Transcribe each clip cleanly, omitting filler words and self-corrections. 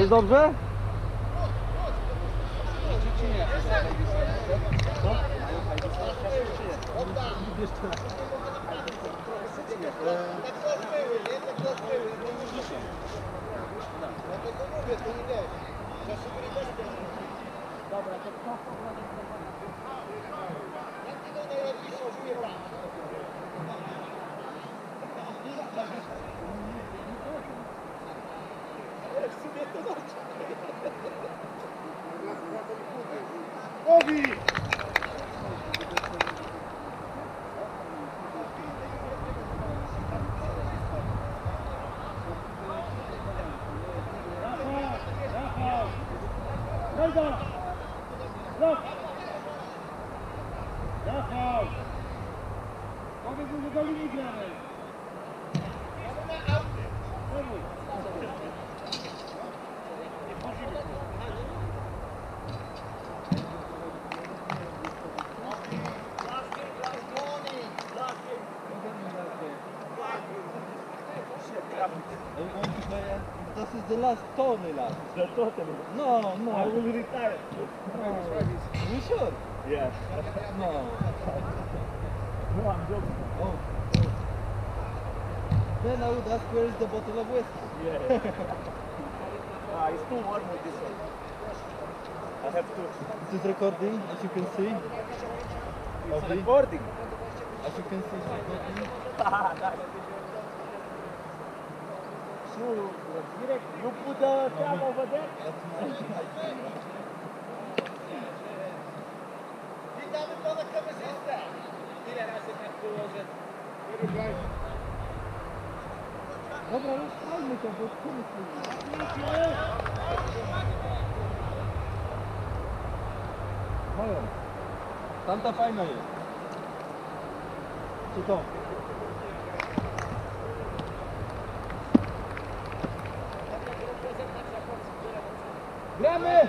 Jest dobrze? Dobra, to kto Obi! Rafał! Powiedz mu, że do linii gramy! Das ist the last Tony last. No, no. I will retire. You sure? Yeah. No. No, I'm joking. Oh. Then I would ask where is the bottle of whiskey. Yeah. It's too warm with this one. I have to. It is recording, as you can see. It's Obi. recording. As you can see, it's recording. So, direct, you put the cam over there? That's my Witamy pana kamerzystę! Ile razy tak było, że... Dobra, rozpalmy to, bo koniec. Moją. Tamta fajna jest. Czy to? Gramy!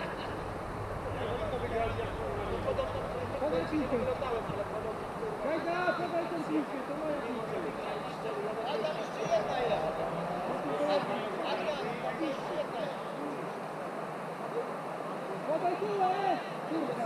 Podaj piłkę. Kajda, podaj tę piłkę, to moja piłka. A tam jeszcze jedna jest! Tam jeszcze jedna jest! Podaj piłkę! Piłka.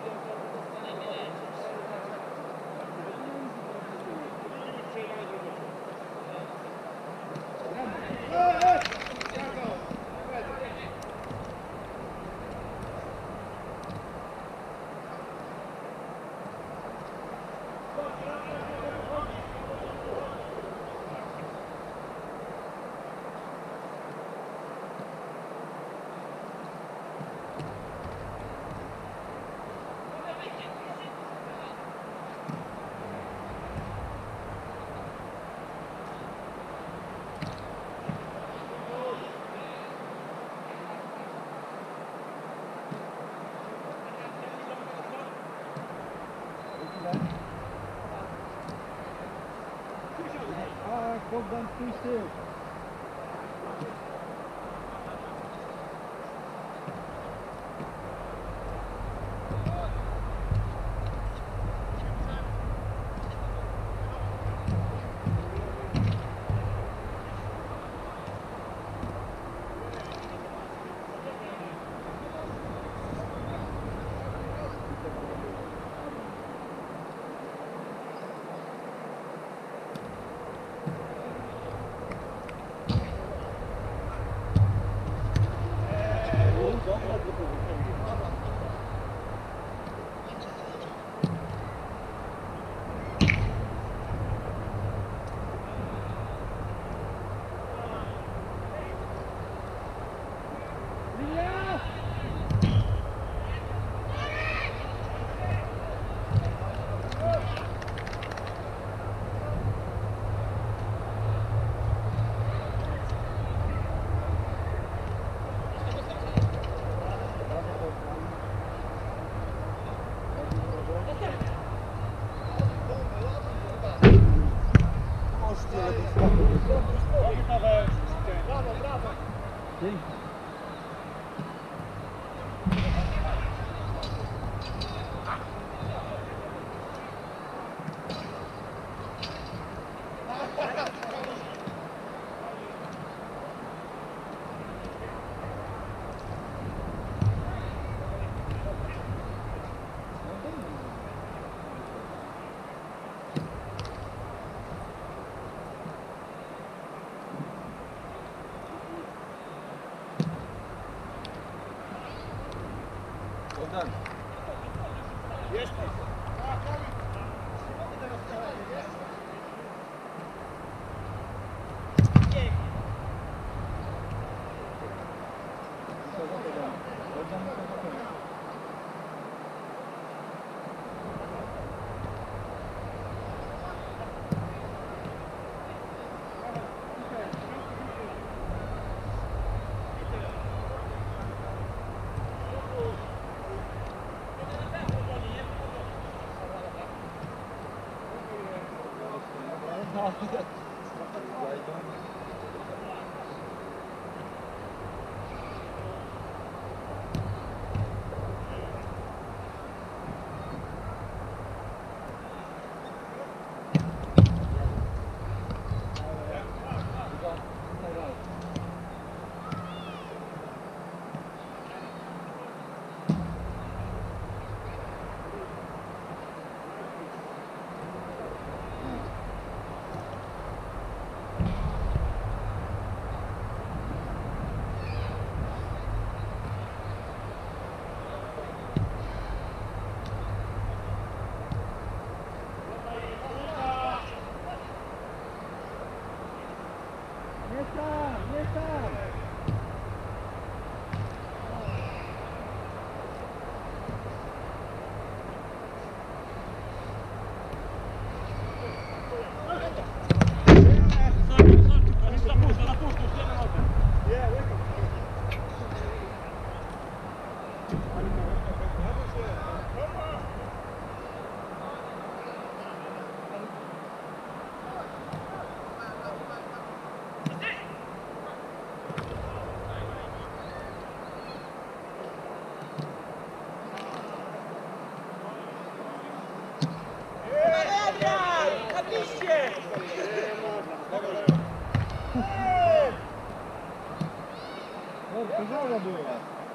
Bogdan, stój z tyłu. No. Nie tam, nie tam! To żało była.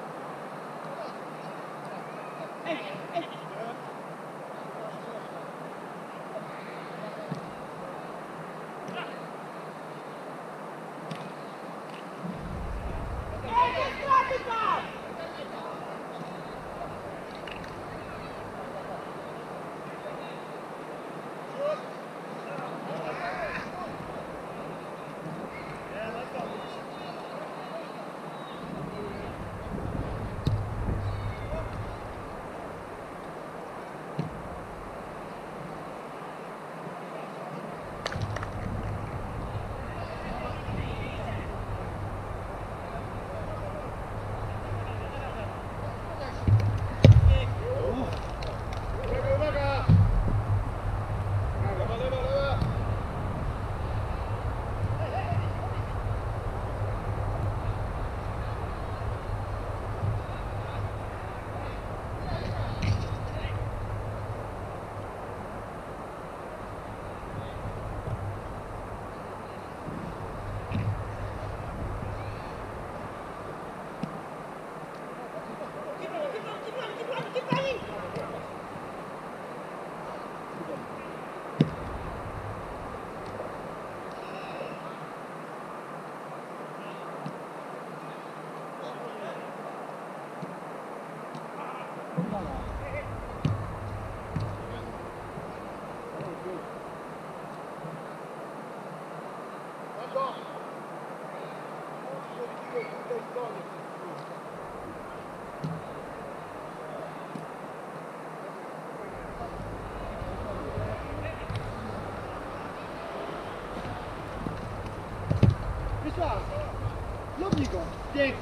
Lubnij go! Pięknie!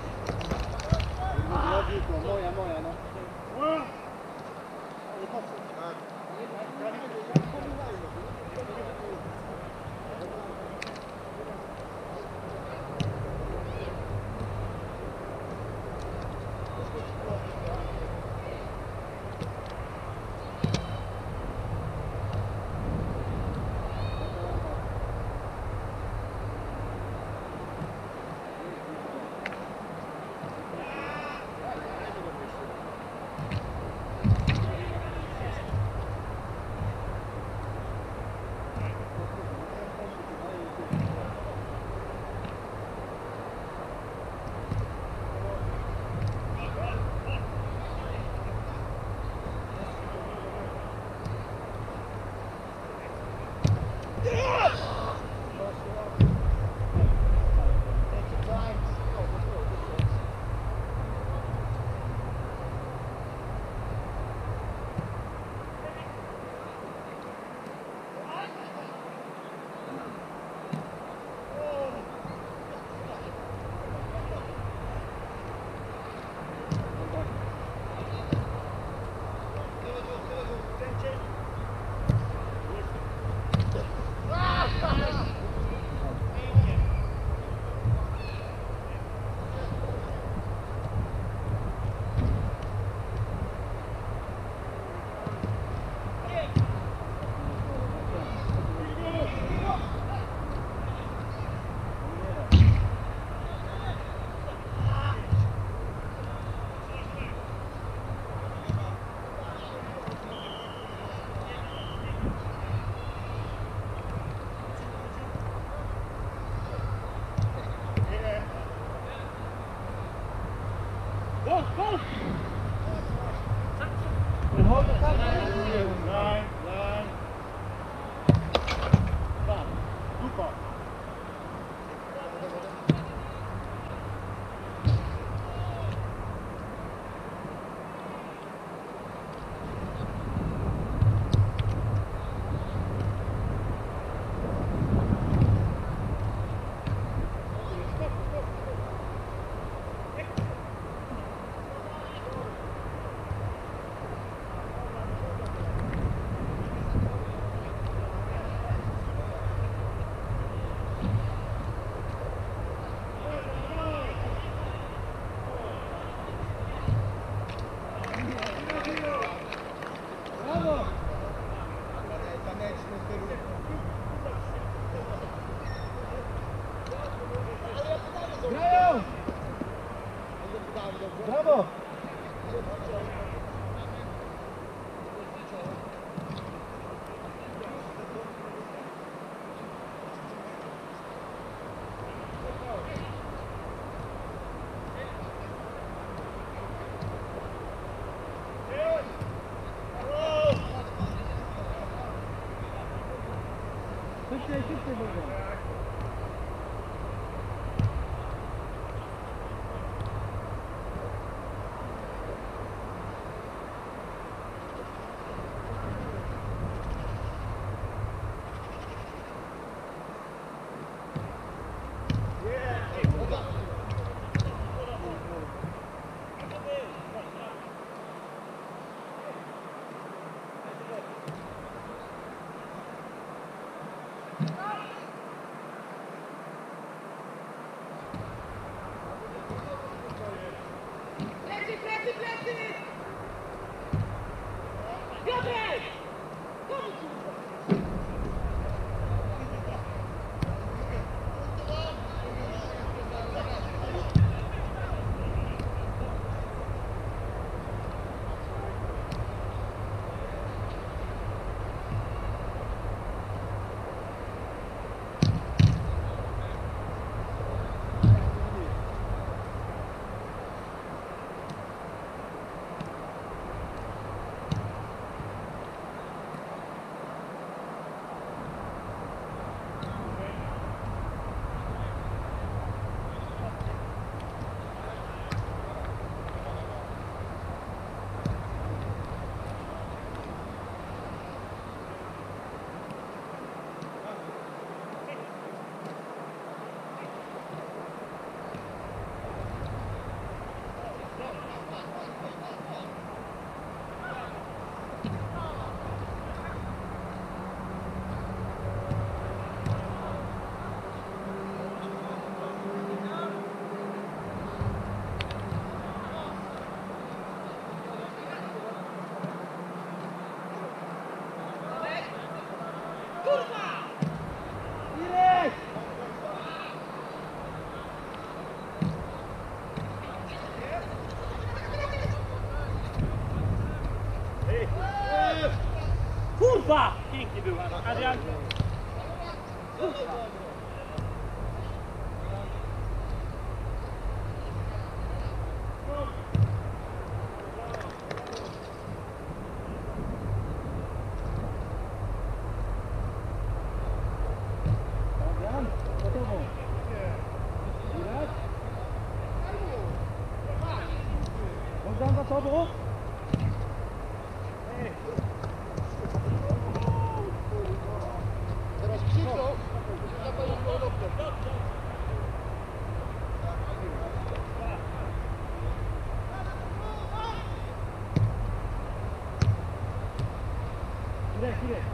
Lubnij go, moja, no. Ale po co? Line. Stop. Super. Brawo! Taneczny kierunek. Grają! Brawo! Szybciej Bogdan. Plecy! Piotrek! Irek! Kurwa! Pięknie był, Adrian. Adrian, gotowo. Irek? Bogdan za tobą? Teraz krzyczą, zapalił loptę. Irek.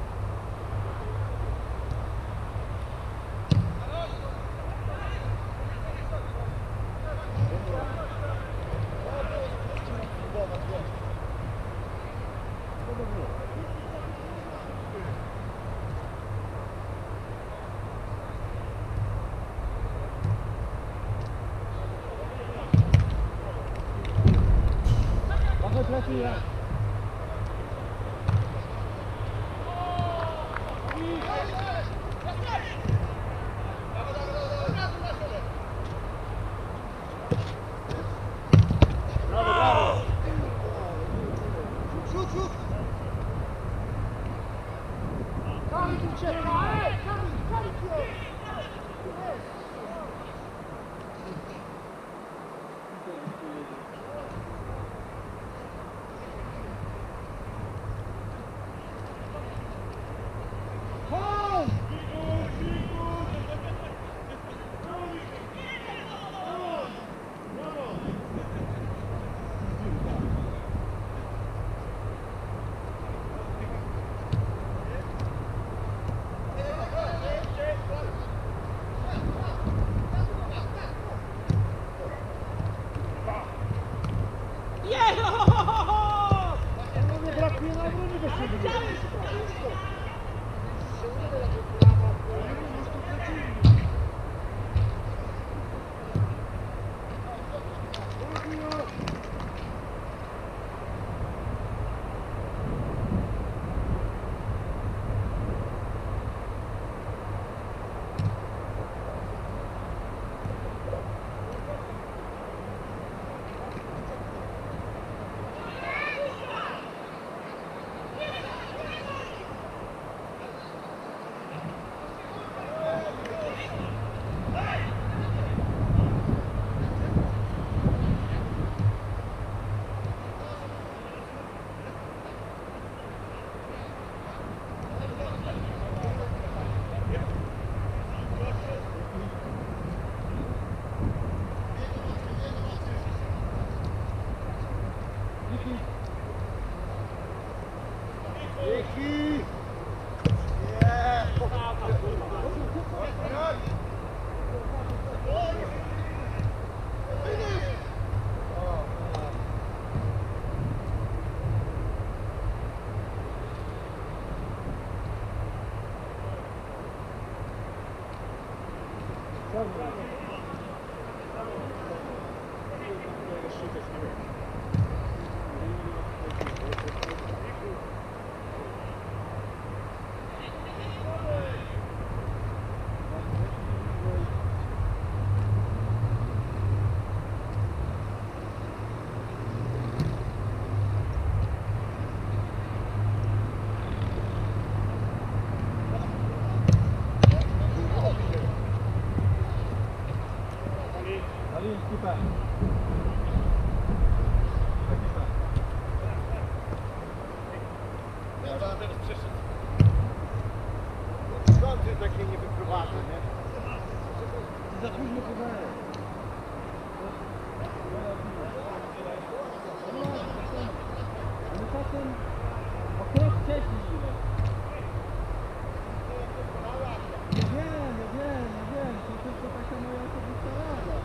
Machaj plecy, Irek. Sądy takie nie wyprowadza, nie? Za późno podałem. Ale czasem akurat wcześniej ile. Nie wiem. To tylko taka moja osobista rada.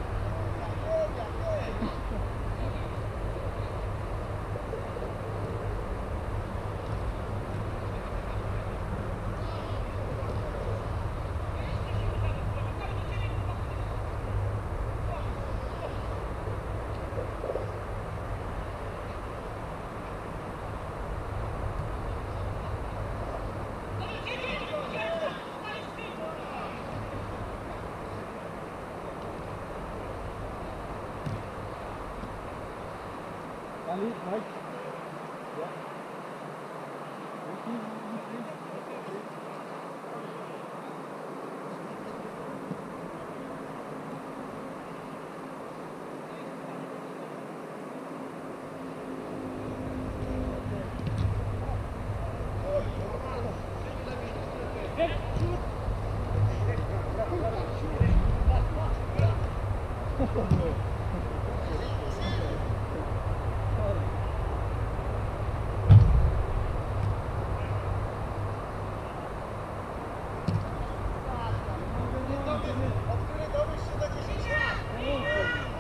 Ali, Mike. Yeah. Od której dowiesz się do 10 lat?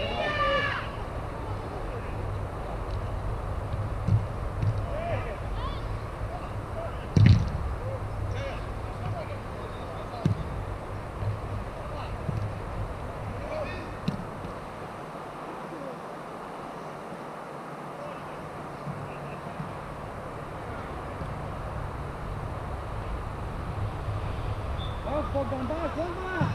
Bogdan, Bogdan!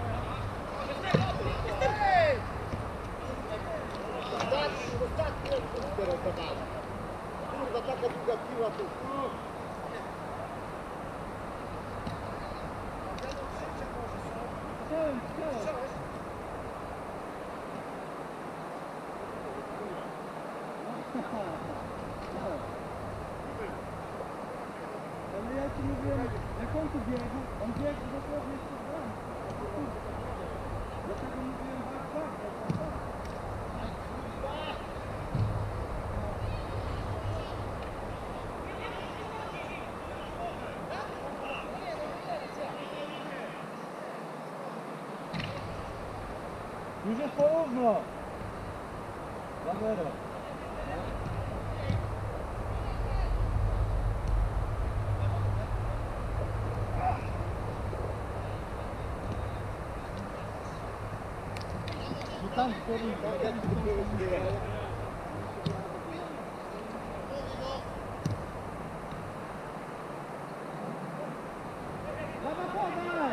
Ostatni teraz zabawa. Kurwa, taka długa piła tu. Chciałem. Ale ja ci mówiłem, jak on tu biegł, on biegł dosłownie przez bramkę. Dlatego mówiłem bak. Już jest porówno. 2-0. Tam Lewa podaj!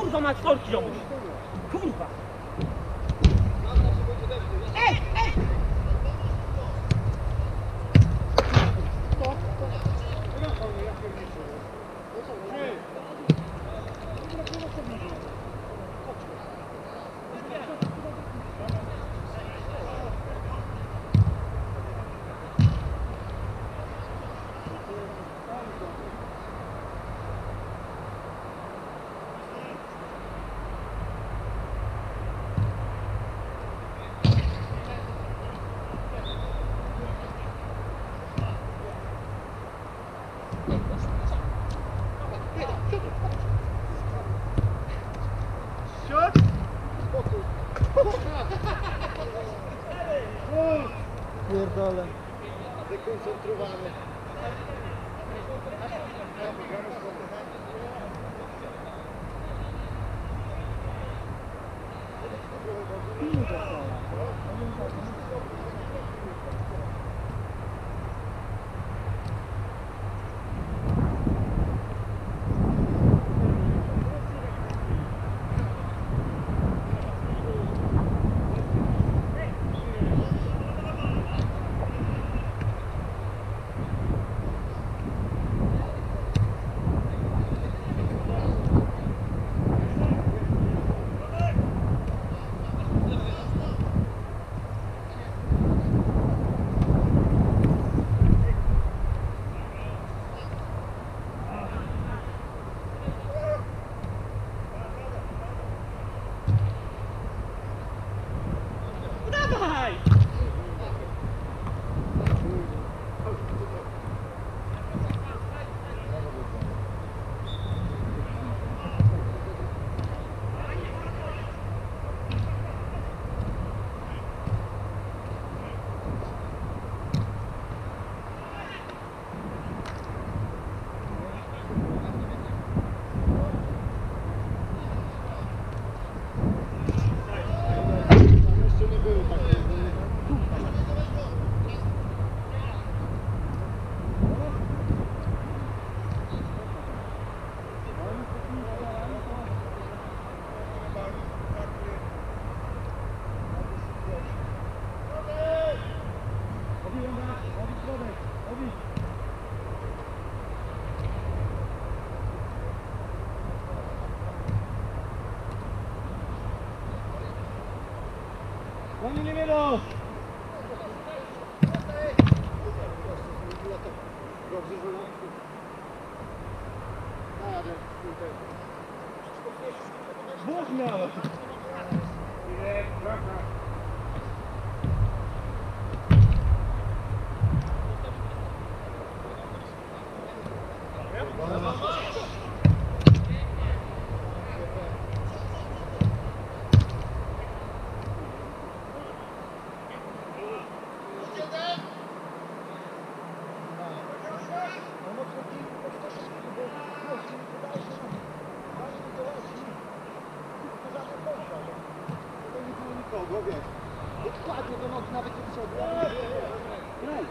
Kurwa mać torki, ziomuś! Kurwa! Ej, ej! Pierdolę. Wykoncentrowany. Dawaj! Jeszcze nie było takiego. Oni nie wiedzą! Dobrze, że Dwóch miał! nikogo, wiesz. Dokładnie do nogi nawet nie przodu. Graj.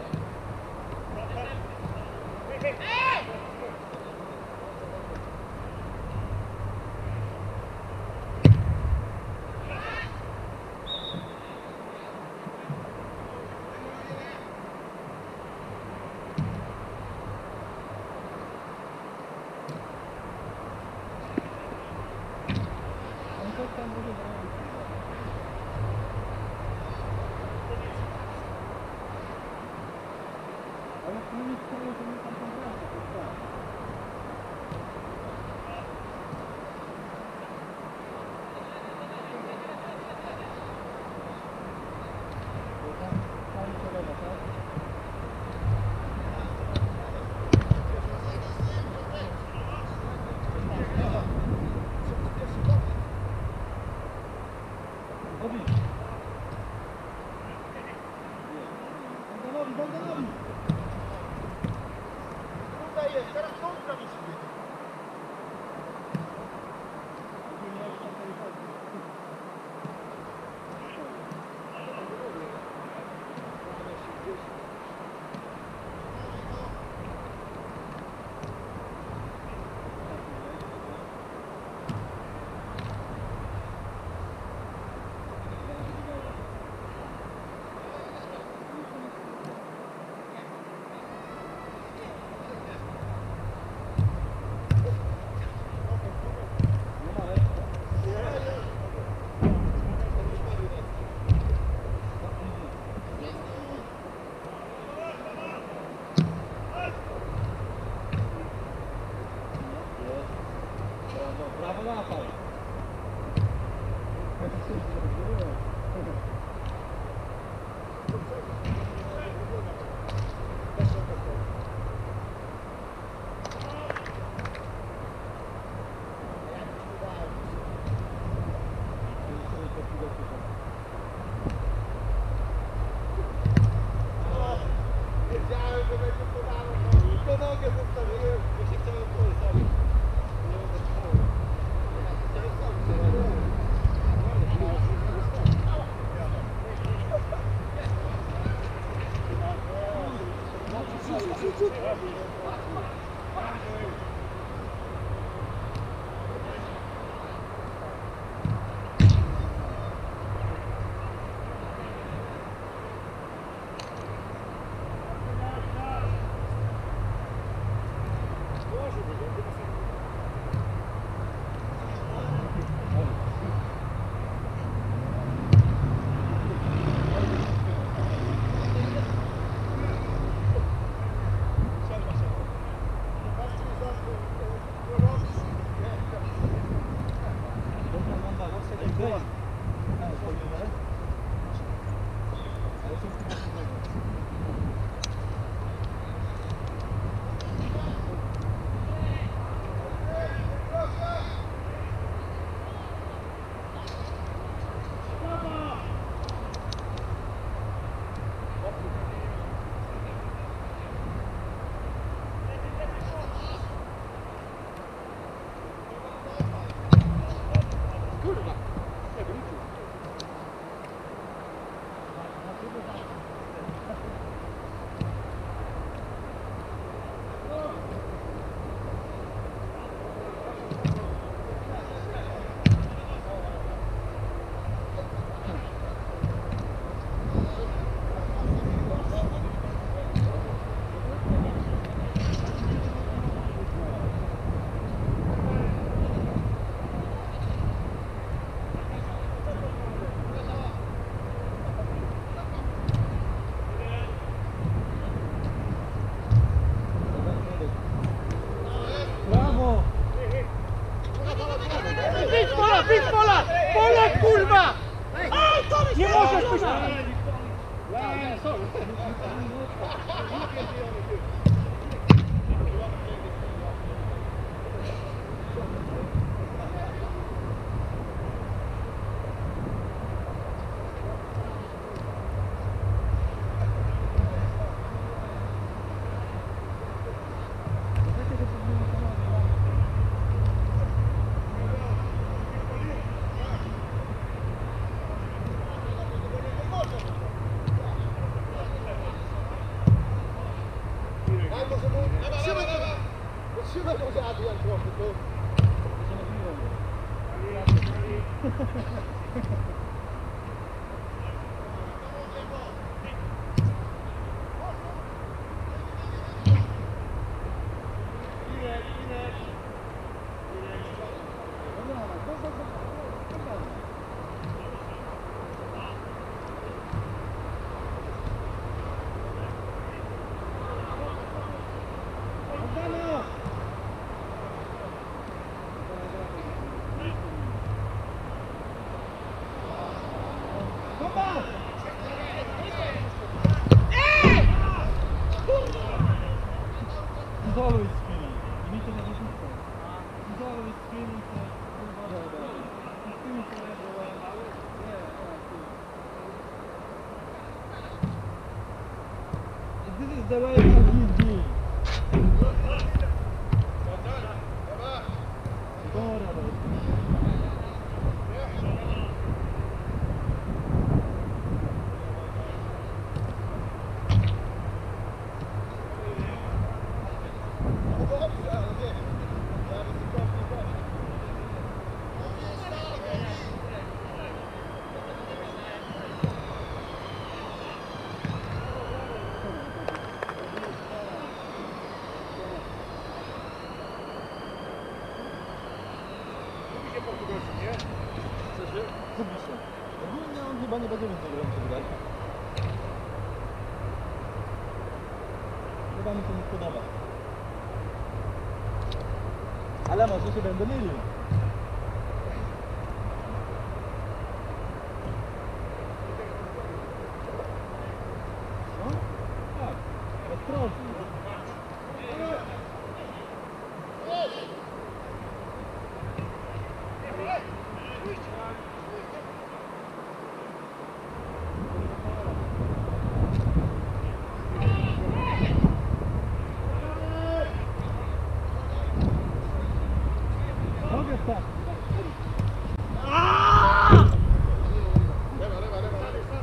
Ale to nie stało, że my tam pogramy, to jest tak. Bo tam cały kolega, tak? Obi! Bogdanowi, Bogdanowi! Tutaj jest, teraz Wiedziałem, że będzie podano. Tylko nogę zostawiłem, bo się chciałem położyć. Nie odetchnąłem. Nie możesz być Trzymaj może Adrian trochę, to... Izoluj screen. I mi to nie wypuszczą. Izoluj screen i to... I z tymi się leżą. This is the way to give me. Kupi się. Ogólnie on chyba nie będzie mieć tego przegrać. Chyba mi się nie podoba. Ale może się będę mylił. Mogę stać. Leva, leva, leva.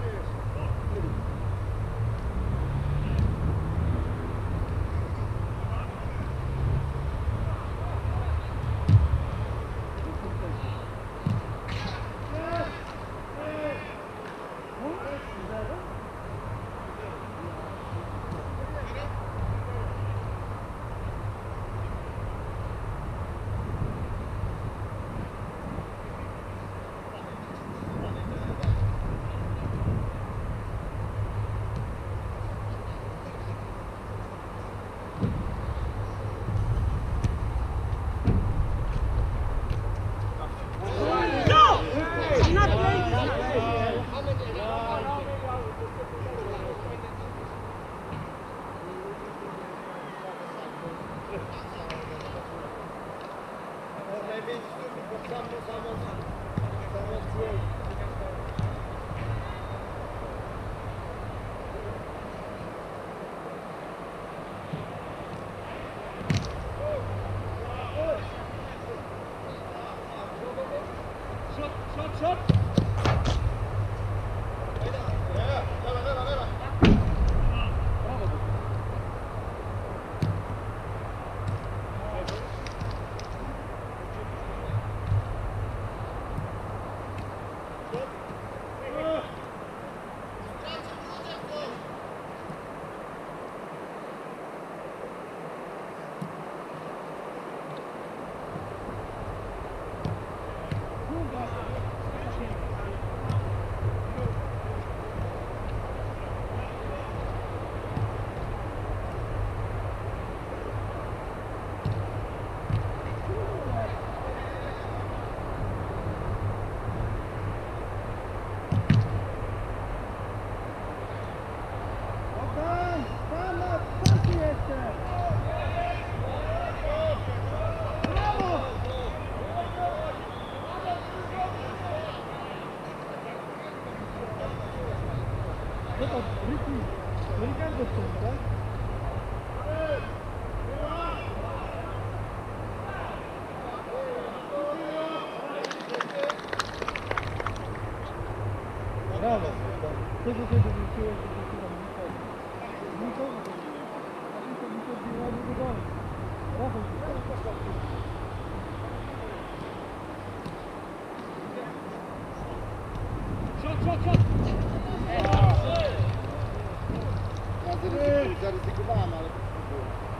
Ricardo stąd, tak? Brawo. Tego się wyrzuciłeś, że wróciłem nikogo. Nikogo nie ładnie do domu. Rafał się stał. Zaryzykowałem, ale było.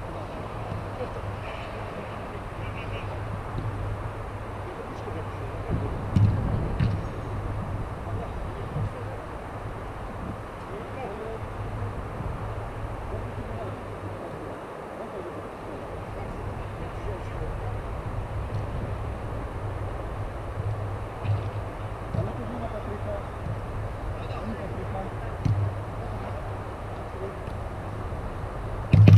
Ale to nie ma Patryka. Nie Patryka.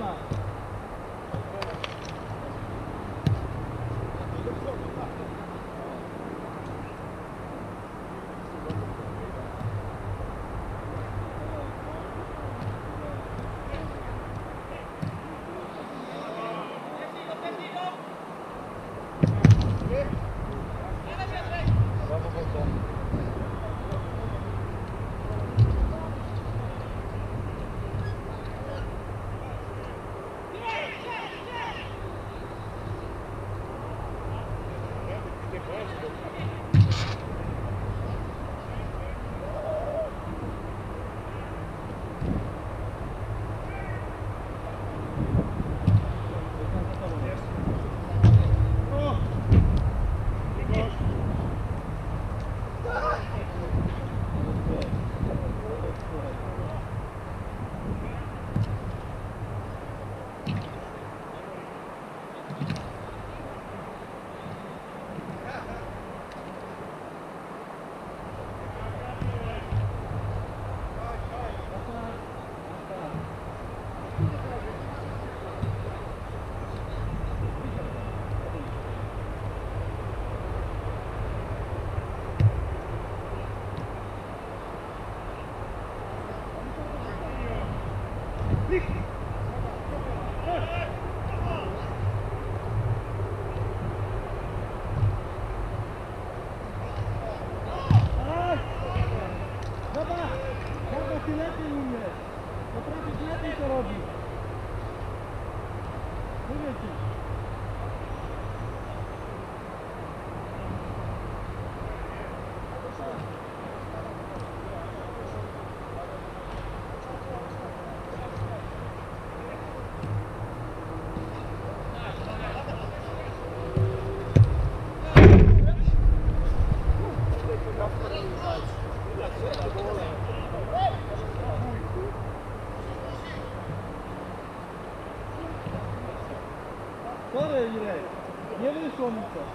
Brawo, Bolton. Ty lepiej umiesz. Potrafisz lepiej to robić. Mówię ci. Sorry, Irek. Nie wyszło mi to.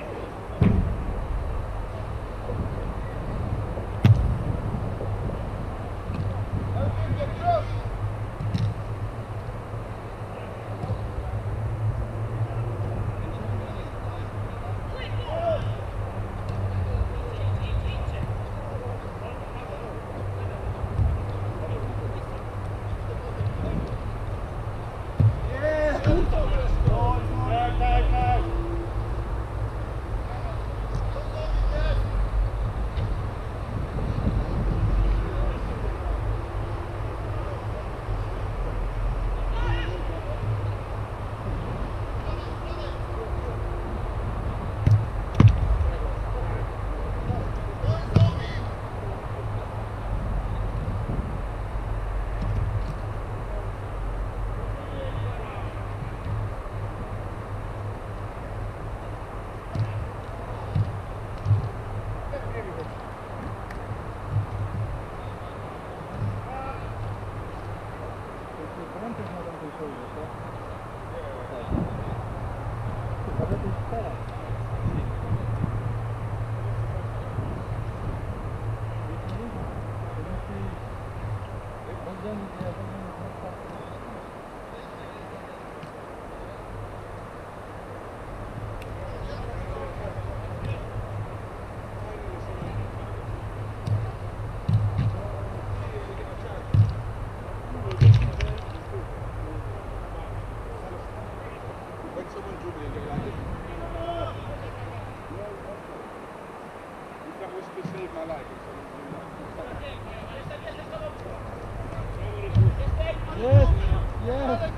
Jest, jest.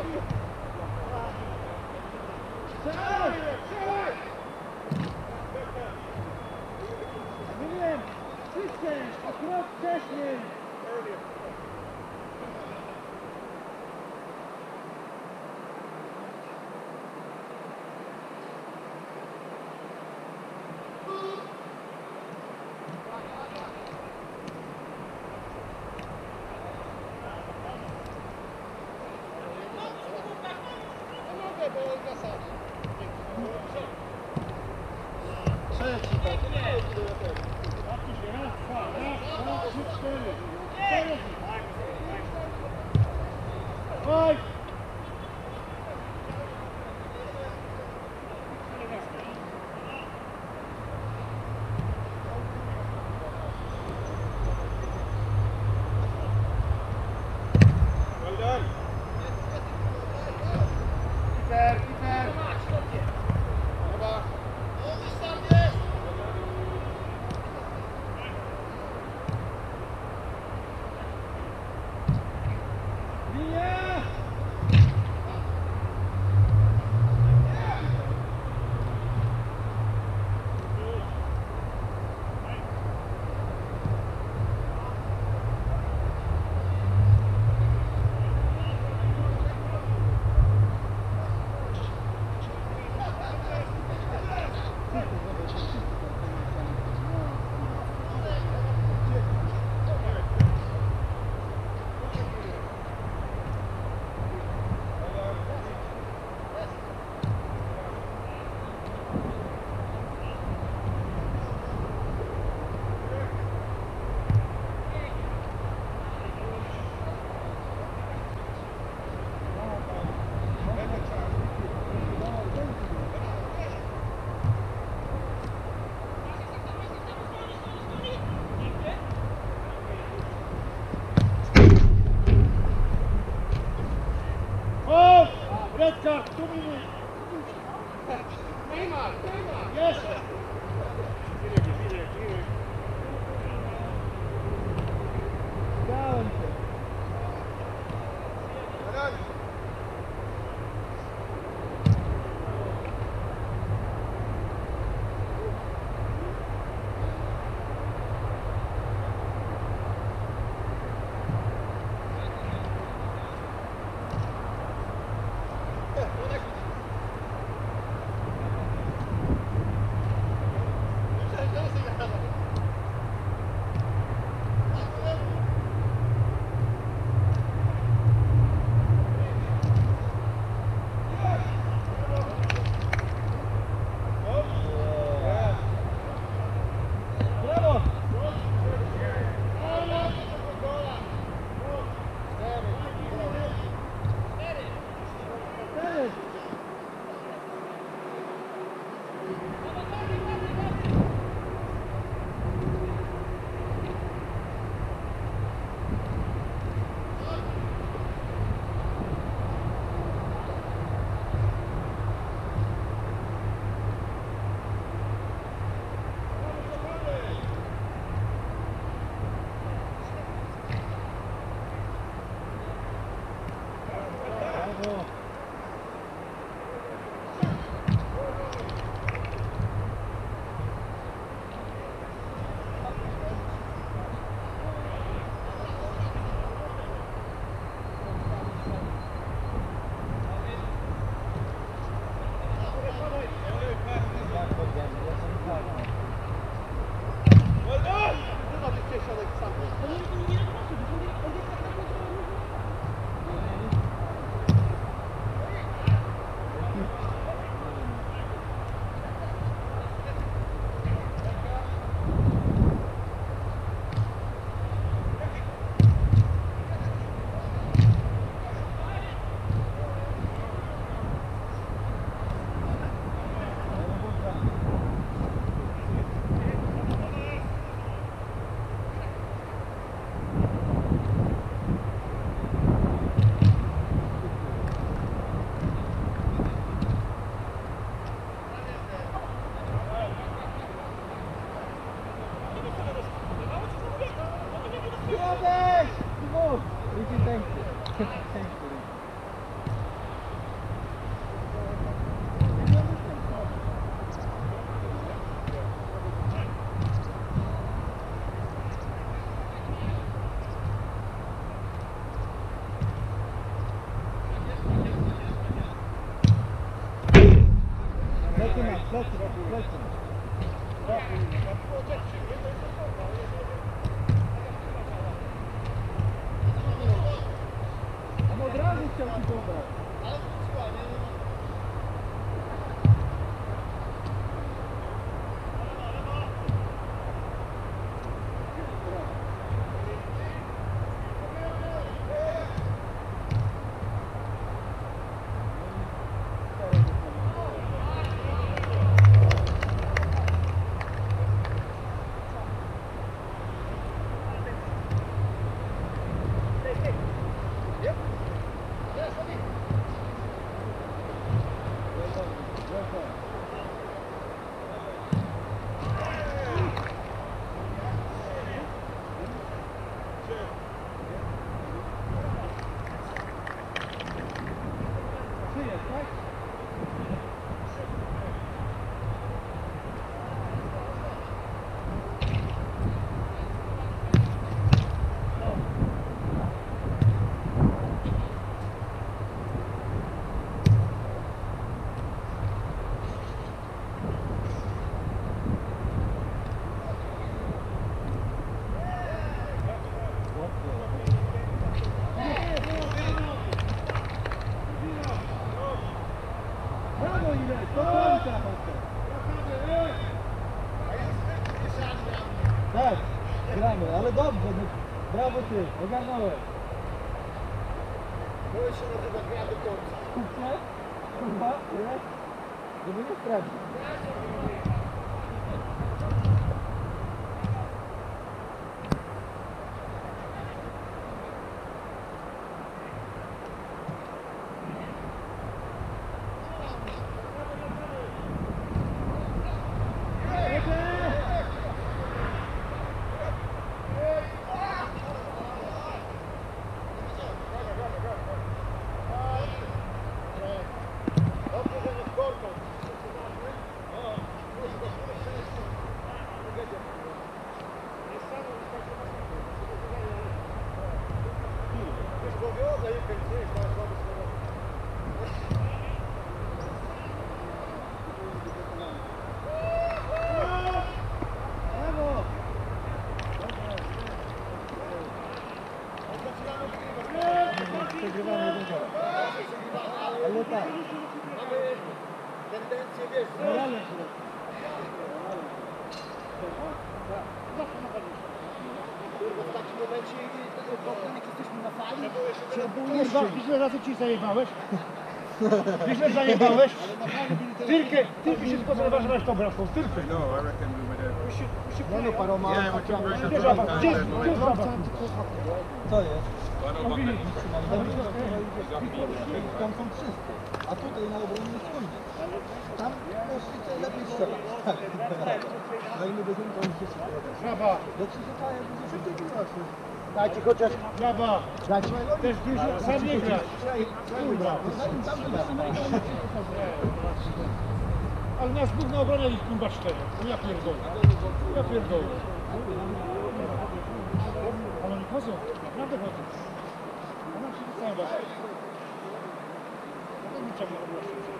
Mówiłem, szybciej, o krok wcześniej. Trzeci tak. Raz, dwa, trzy, cztery. Oj! Well done. Peter, Peter. Chyba. Linia! O! Red card, 2 minutes. Yes. Dałem się. Well done. Brawo! Cztery. Brawo! Well done. Chyba byś przesiadł sam. Thank you. Ale wróciła, nie? Tak, gramy, ale dobrze, no, brawo ty, ogarnąłeś. To się nazywa gra do końca. Kupcie? Kurwa, ile? Żeby nie stracić. Dobrze, że nie z korką. Już mówię, o, zajebkę, nie jest, ale słaby słowo. Brawo! Przegrywamy 1-0. Ale tak, Mamy tendencję, wiesz, morale się kurwa, w takim momencie, jak jesteśmy na fali, Kurwa, ile razy ci zajebałeś? Ile zajebałeś? Tylko się spodziewasz, że masz tą bramką, tylko. No, I reckon we would have. No, paroma. Yeah, we took version Gdzie from żaba? time Gdzie then, gdzie right? żaba? Co jest? Tam są wszyscy, a tutaj na obronie szkolnie. Tam możecie lepiej strzelać. Tak, no i my będziemy to się strzelać. żaba, Jak się słuchają, to szybciej wyraźnie. dajcie chociaż żaba, Dajcie. też dużo, sam nie gra. Kurwa, tam Ale nas Bóg na obronę ich kurwa cztery. Ja pierdolę. Ja pierdolę. Ale oni chodzą, naprawdę chodzą. A nam się wystają właśnie. No to mi czemu robią szybciej.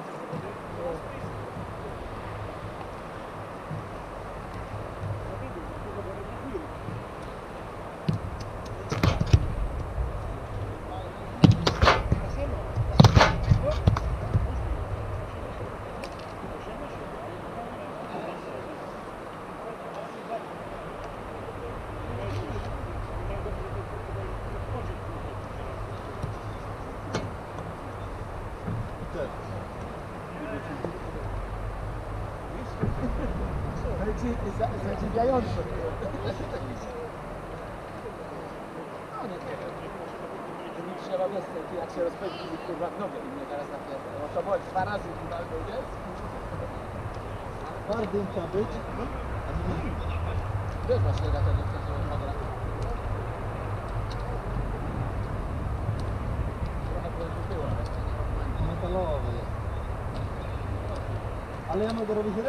Zadziwiające. Trzeba niestety, jak się rozpędzili kurwa w nogę i mnie teraz napierdolę. No to bądź 2 razy kurwa jest. Twardym trzeba być. Wiesz właśnie dlaczego chcę się odmawiać. Trochę było, ale Metalowy jest. Ale ja mogę robić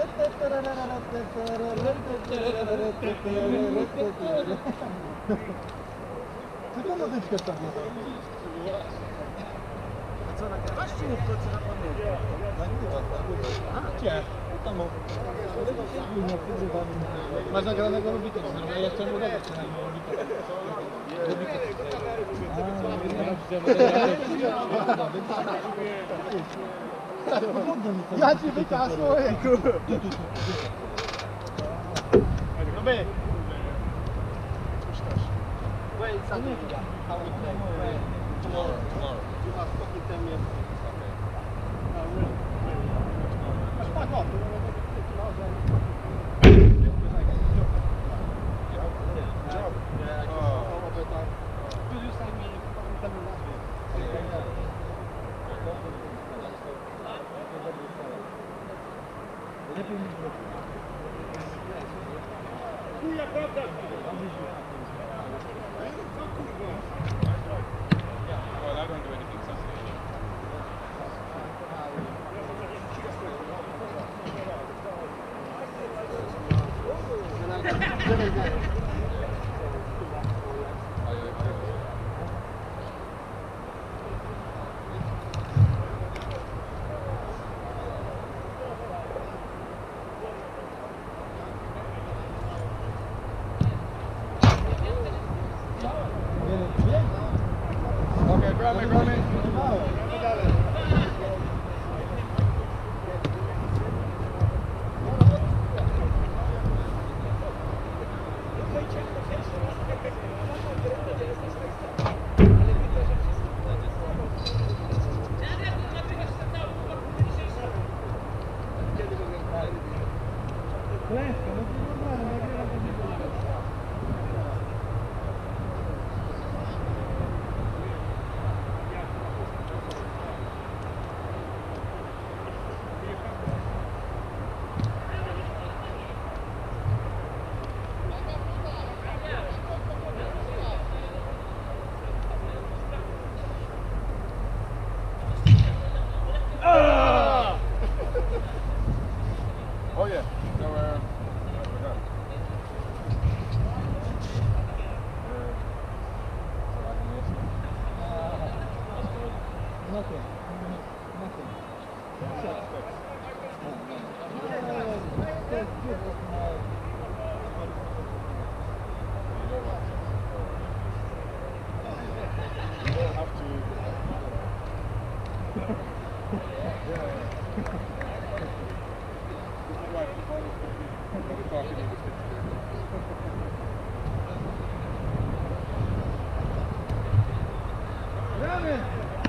tylko muzyczkę sobie. A co nagrywasz czy nie? To co zapomniałem? Gdzie? Tam o. Masz nagranego Rubika, ja jeszcze mu robię, czy nagrał Rubika. Ja ci wykasłuję, kurwa. Robię. Wait, something. How we play? Tomorrow. You have fucking 10 minutes. Tak, o. Lepiej niż Chuja, prawda? Well, I don't do anything Saturday. Okay, grab me. Klęska, no to normalne, nagrywa to nie było. Oh yeah. So, Nothing. Nothing. you don't have to. This is why football is good. Talking in the Brawy!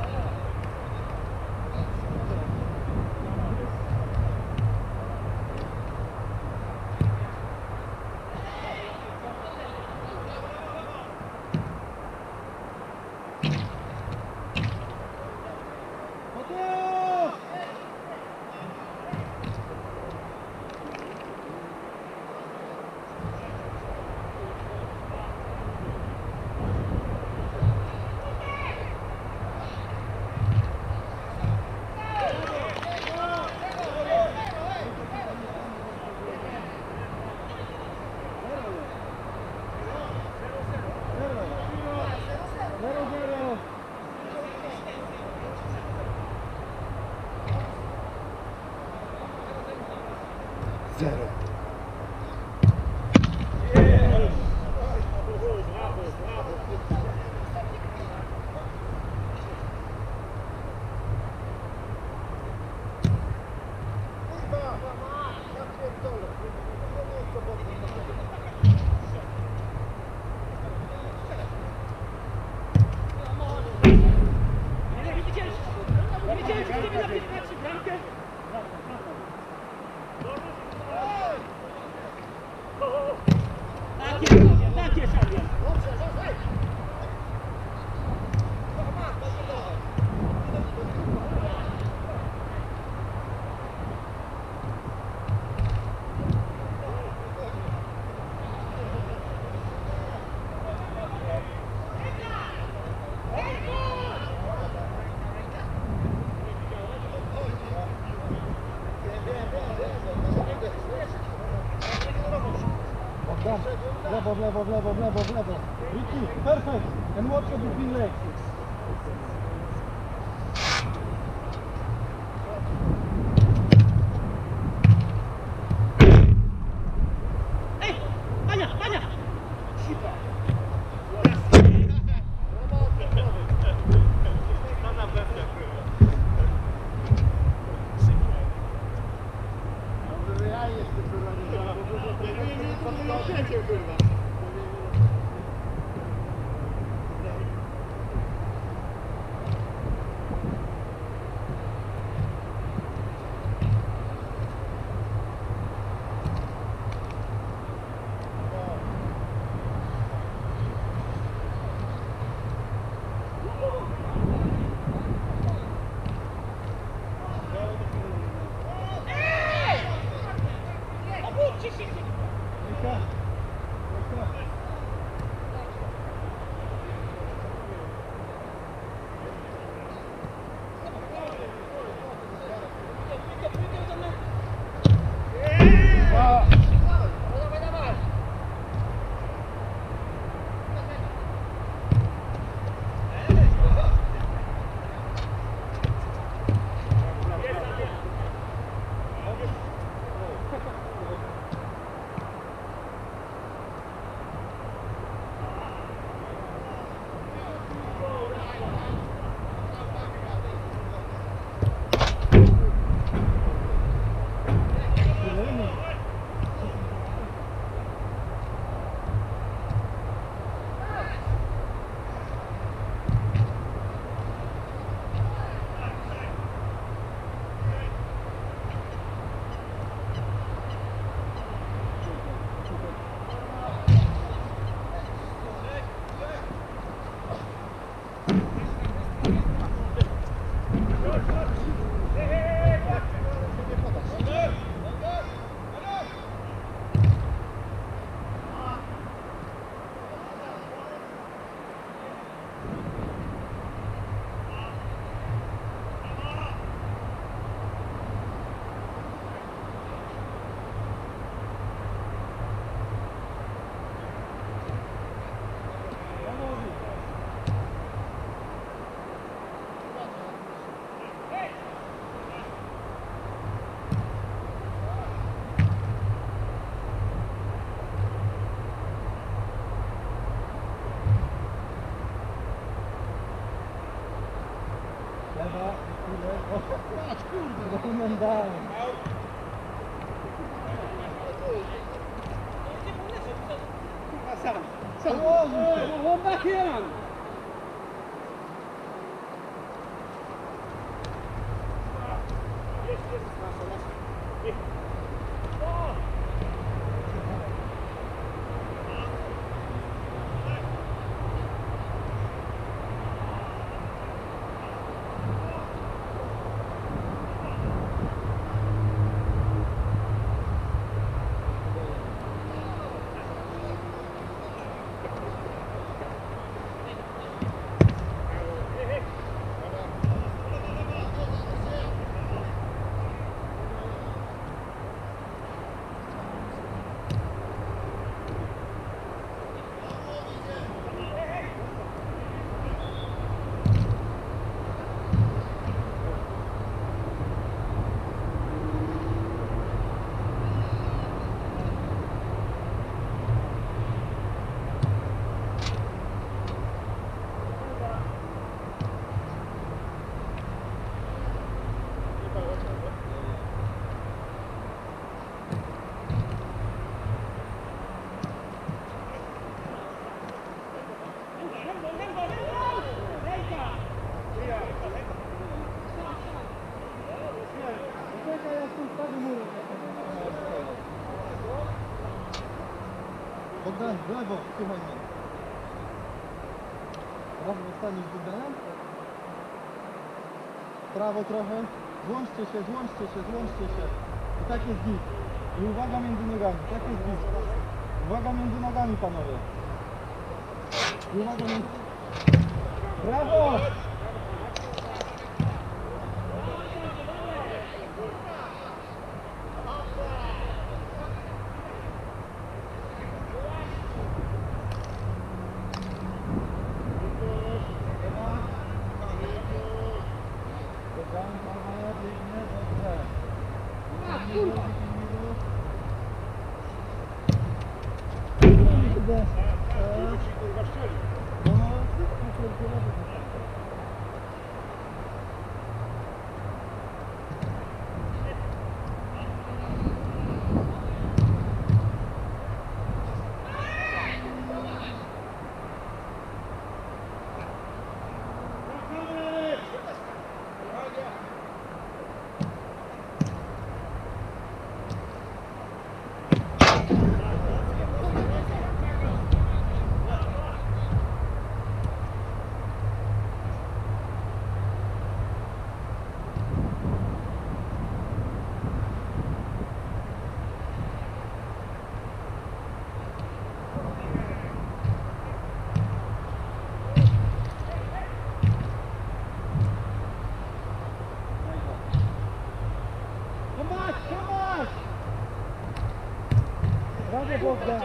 Mateusz! Zero, zero. Zero. Nie wiedziałem, czy chcemy napisać bramkę. Tak jest, Adrian. Bogdan, w lewo. Ricky, perfect. And watch your between legs. Ej, Ania! Brawo, Patrz, kurde, dokumentalnie. Sam. Chłopaki, Jelan. Czekaj, ja tu wstawię murek. Bogdan, w lewo, słuchaj mnie. Raz zostaniesz z Bogdanem? W prawo trochę. Złączcie się, złączcie się, złączcie się. I tak jest git. I uwaga między nogami, tak jest git. Uwaga między nogami, panowie. I uwaga między... Brawo! Brawo, Bogdan!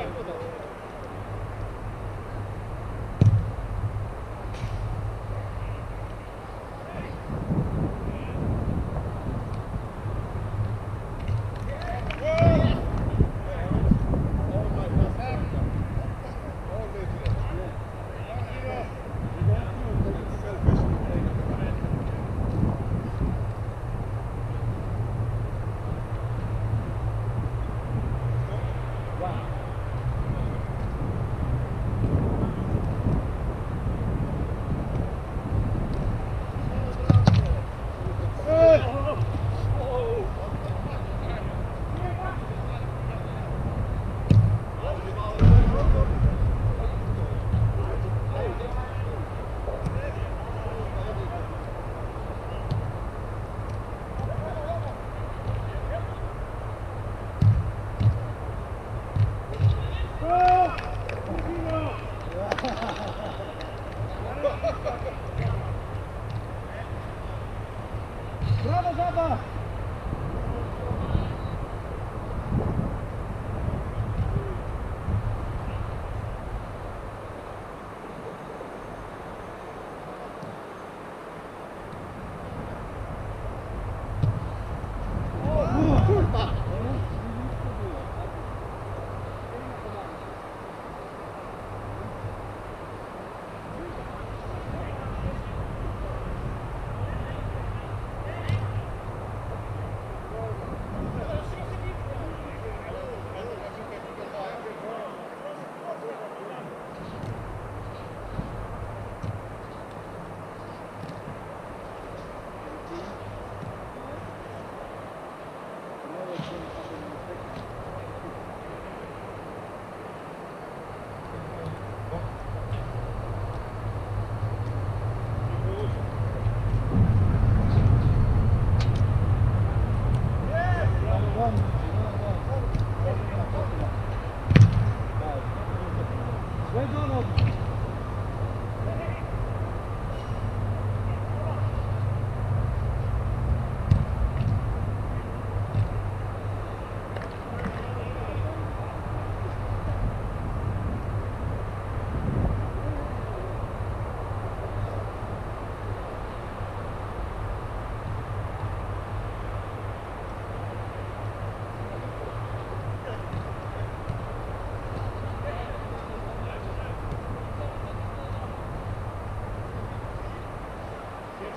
Brawo, Żaba!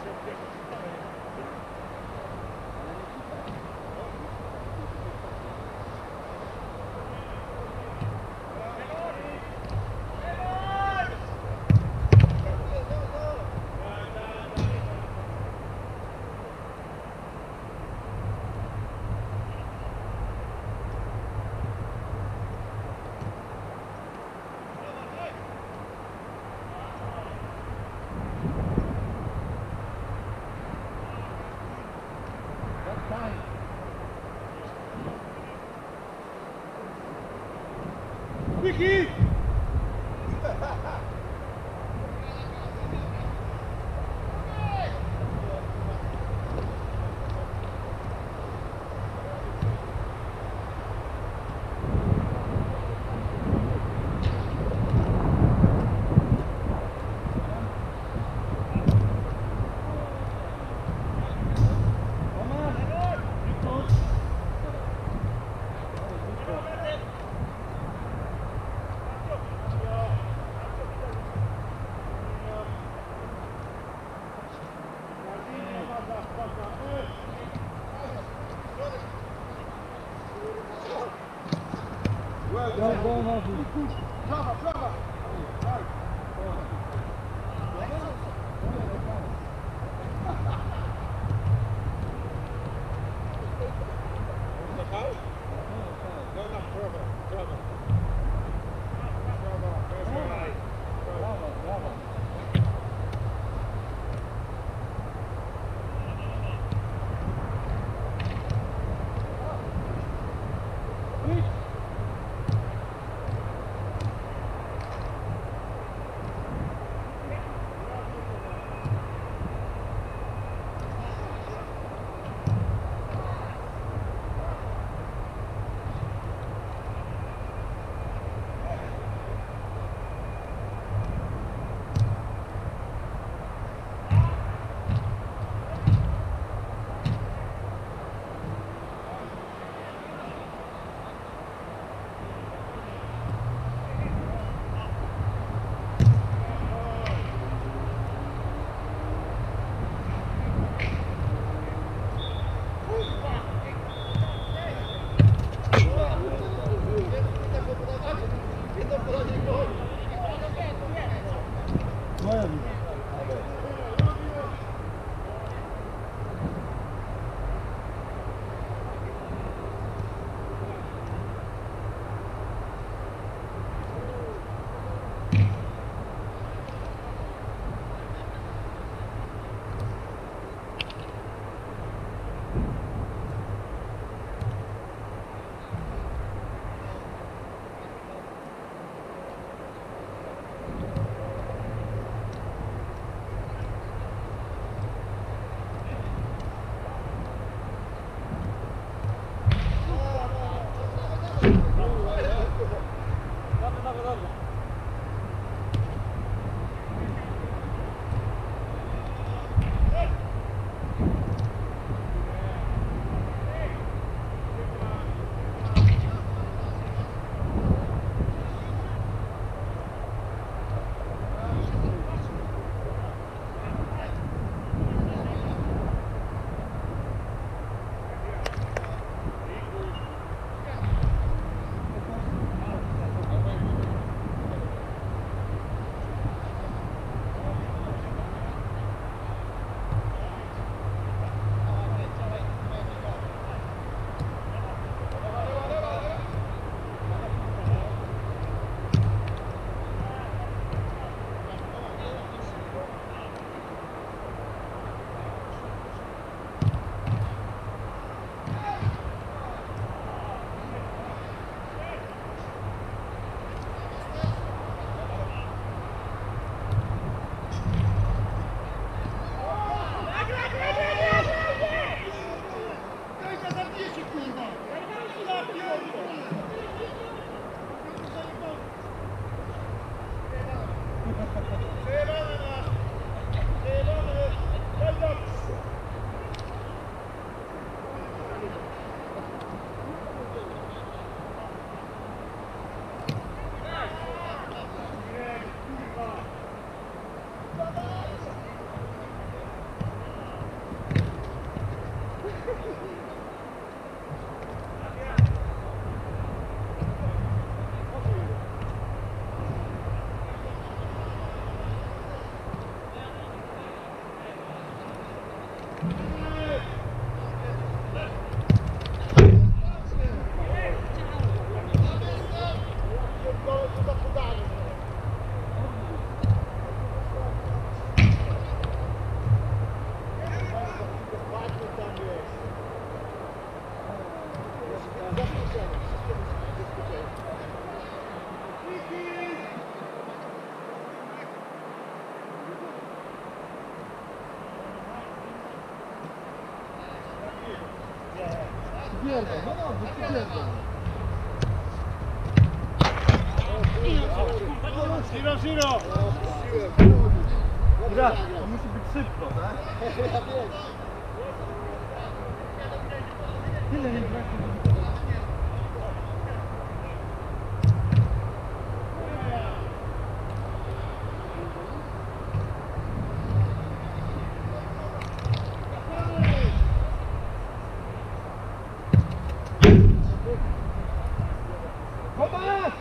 Wiki! Prawa, prawa! No, na prawa, prawa. Prawa, prawa. Moja wina. przypierdol, no dobrze, przypierdol. Giro! Brat, to musi być szybko, tak? Ja wiem. Tyle nie brakuje. Chłopak!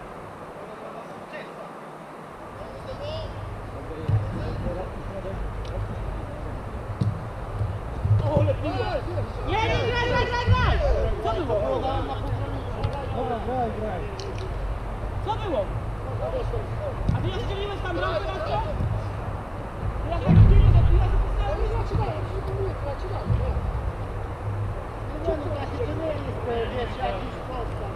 Nie, graj! Co było? Dobra, graj. Co było? A ty ja strzeliłeś tam bramkę na co? Ja tak chwilę zapisałem. To nie jest, wiesz, jakiś sposób.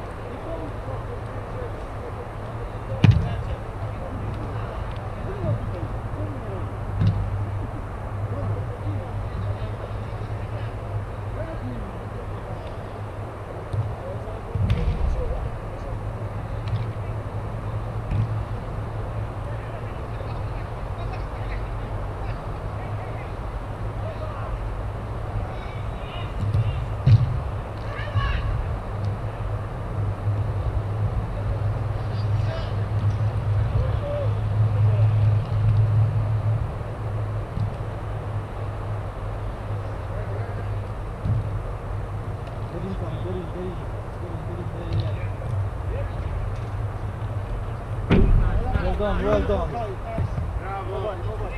Well done. Brawo!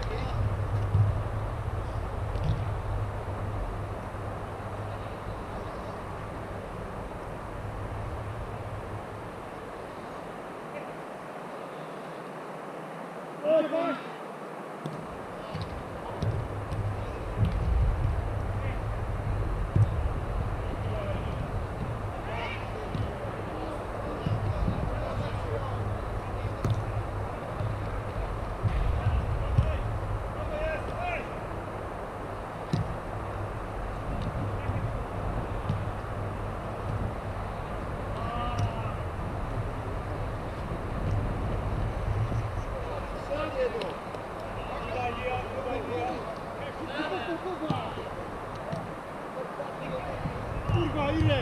Kurwa, ile?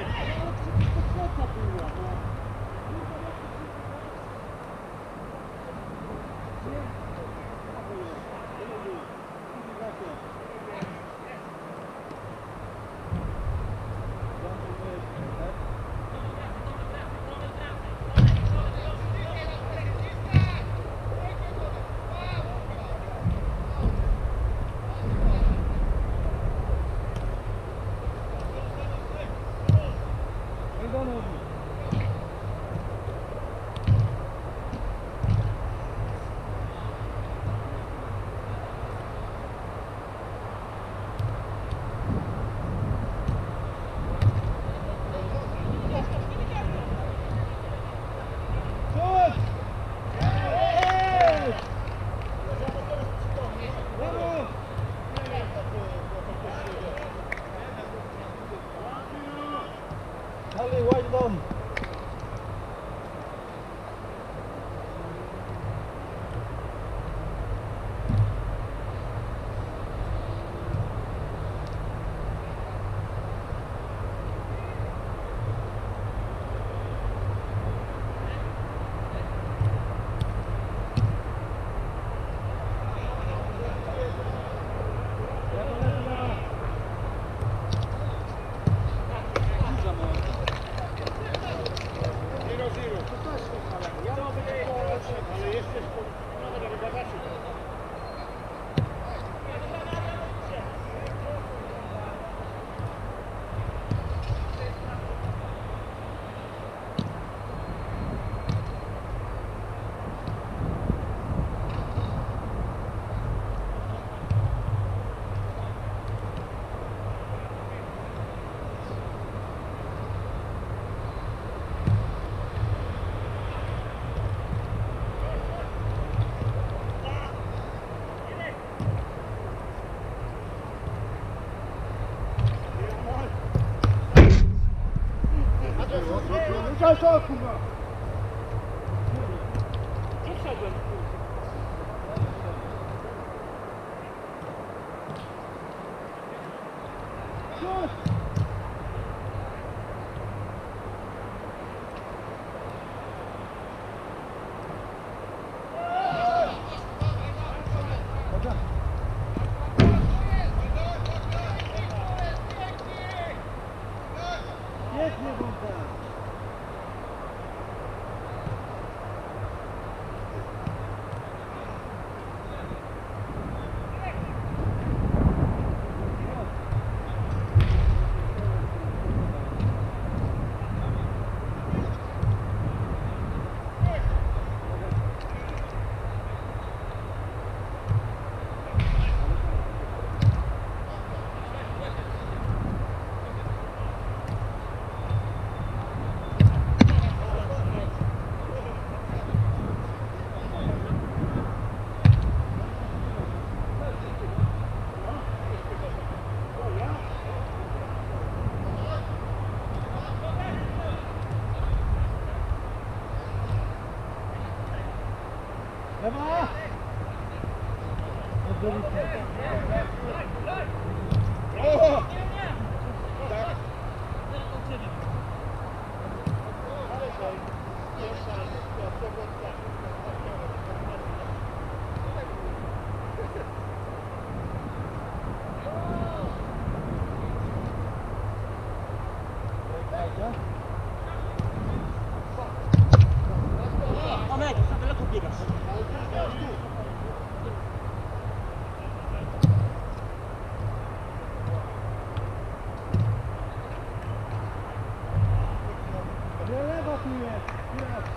Well done, Obi. Co kurwa? Gdzie wszedłem? Pięknie Wąta. Lewa! O! Tak. Tomek, za daleko biegasz. Lewa tu jest! Jest!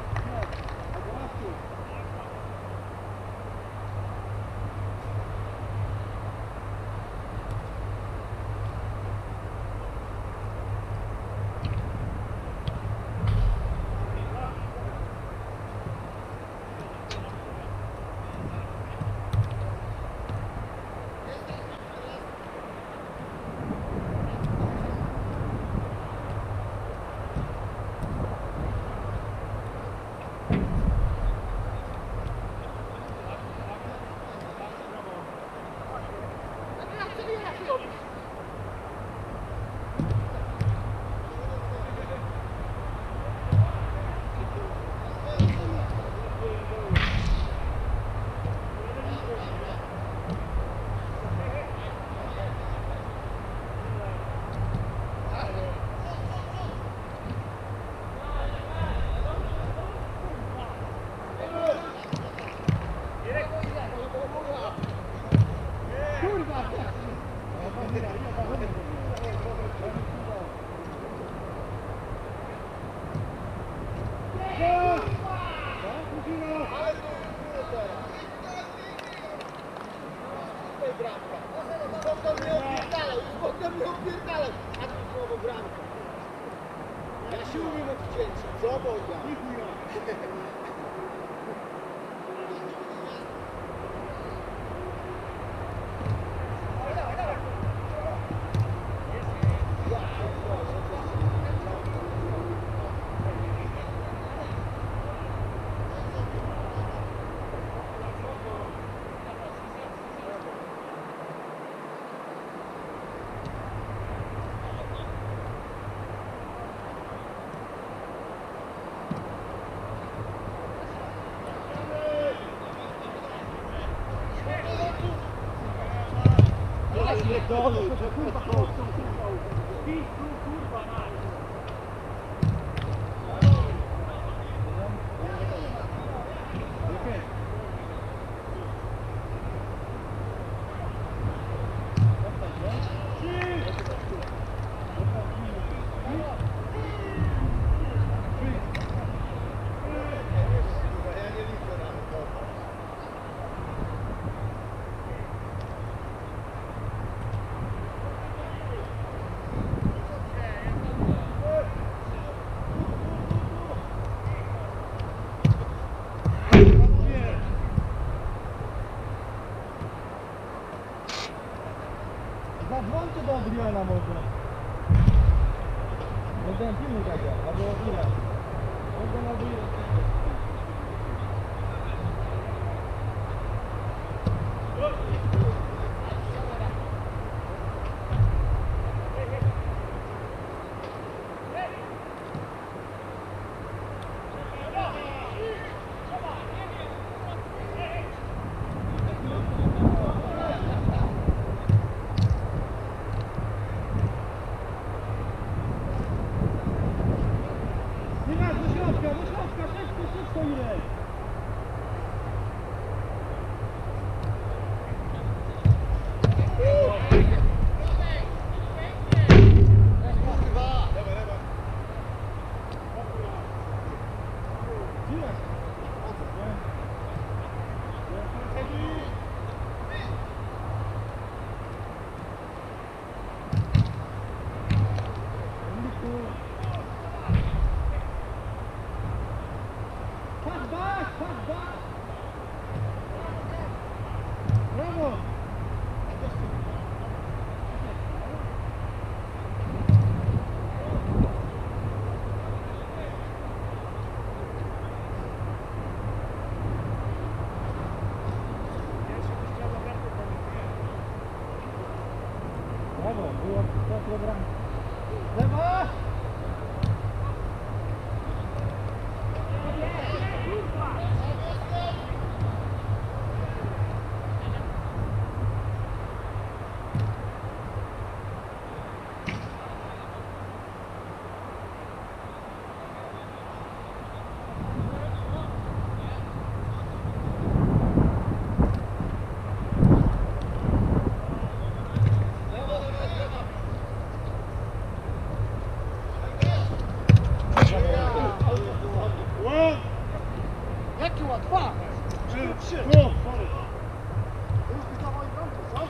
Potem nie opierdalaj, a tu znowu bramka. Ja się umiem odwdzięczyć, co Boga? Zadzwońcie do Adriana może. Będę filmu gadał, albo ile. Brawo, było to bramka. Lewa! Jaki łatwa? Trzy. Już ty dawaj bramkę, co?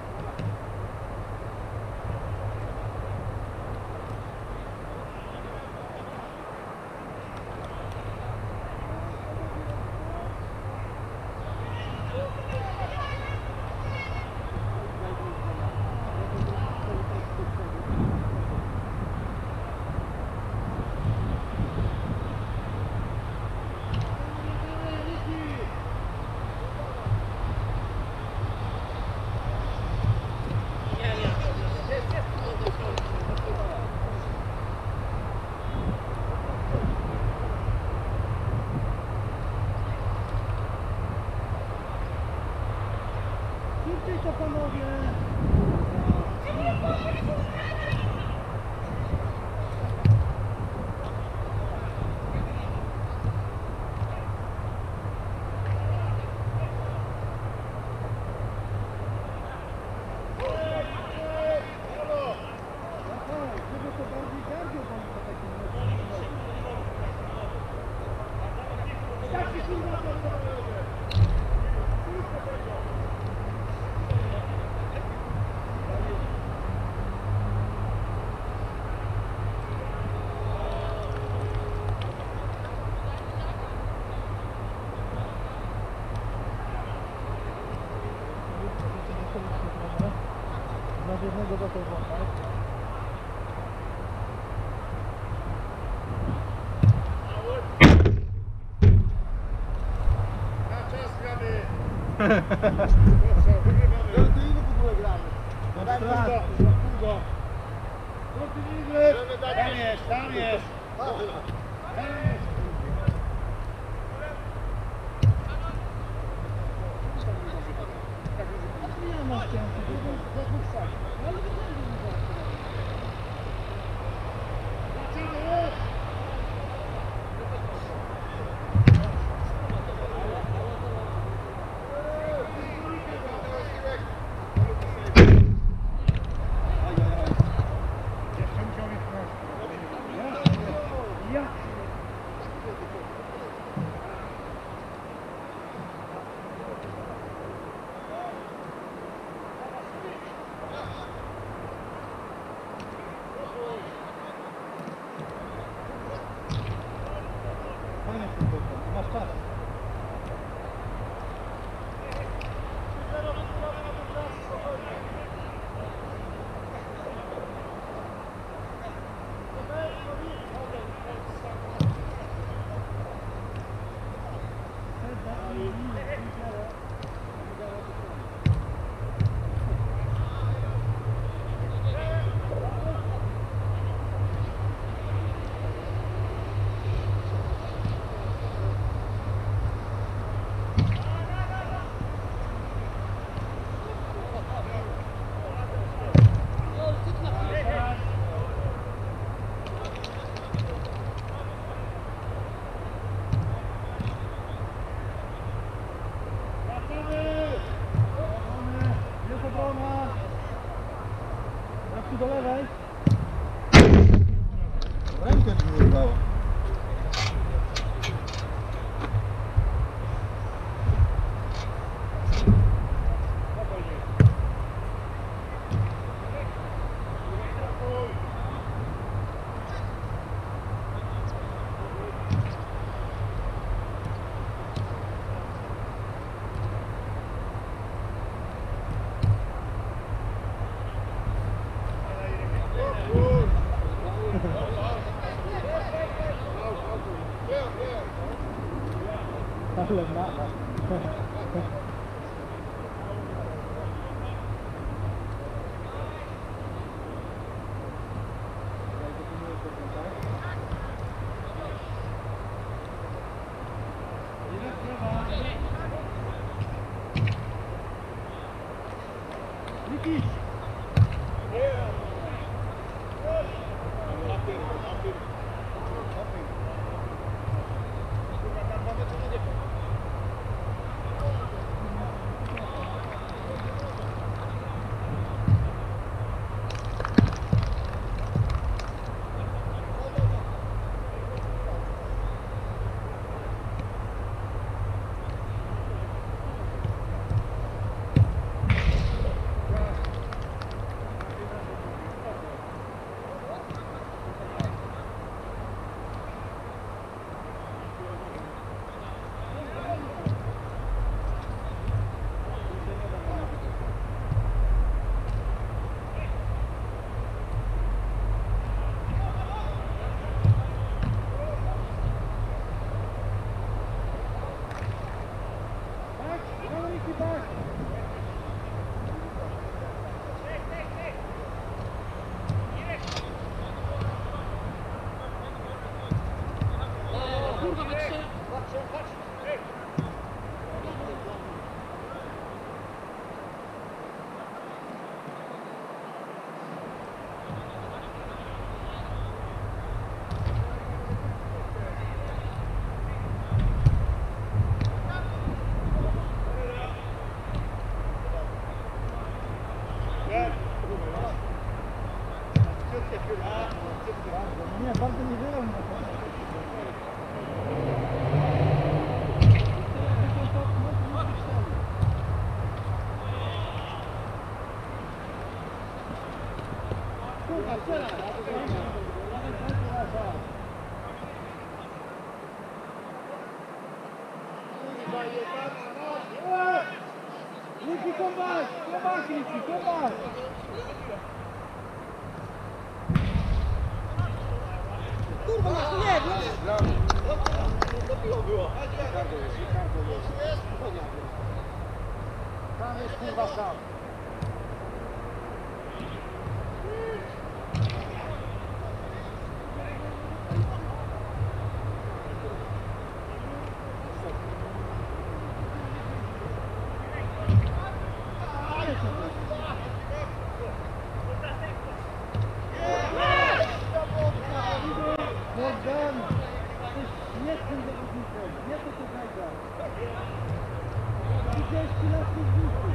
Szybciej to panowie! Żeby to bardziej gardził, bo to taki Jaki kurwa to Masz jednego do tego, tak? Ty ile w ogóle gramy? Tam jest, tam jest. Nie ma szczęścia. do lewej. Rękę mi nie urwało. Ale mama. Nie, bardzo niewiele na to. Kurwa, strzelaj! Liki, come back! Come back, Liki, come back! Kurwa, masz nie, no. Tam jest kurwa sam. Morgan! Nie tym zawodnikiem, nie to co Gajda. 30 lat w Zwisku.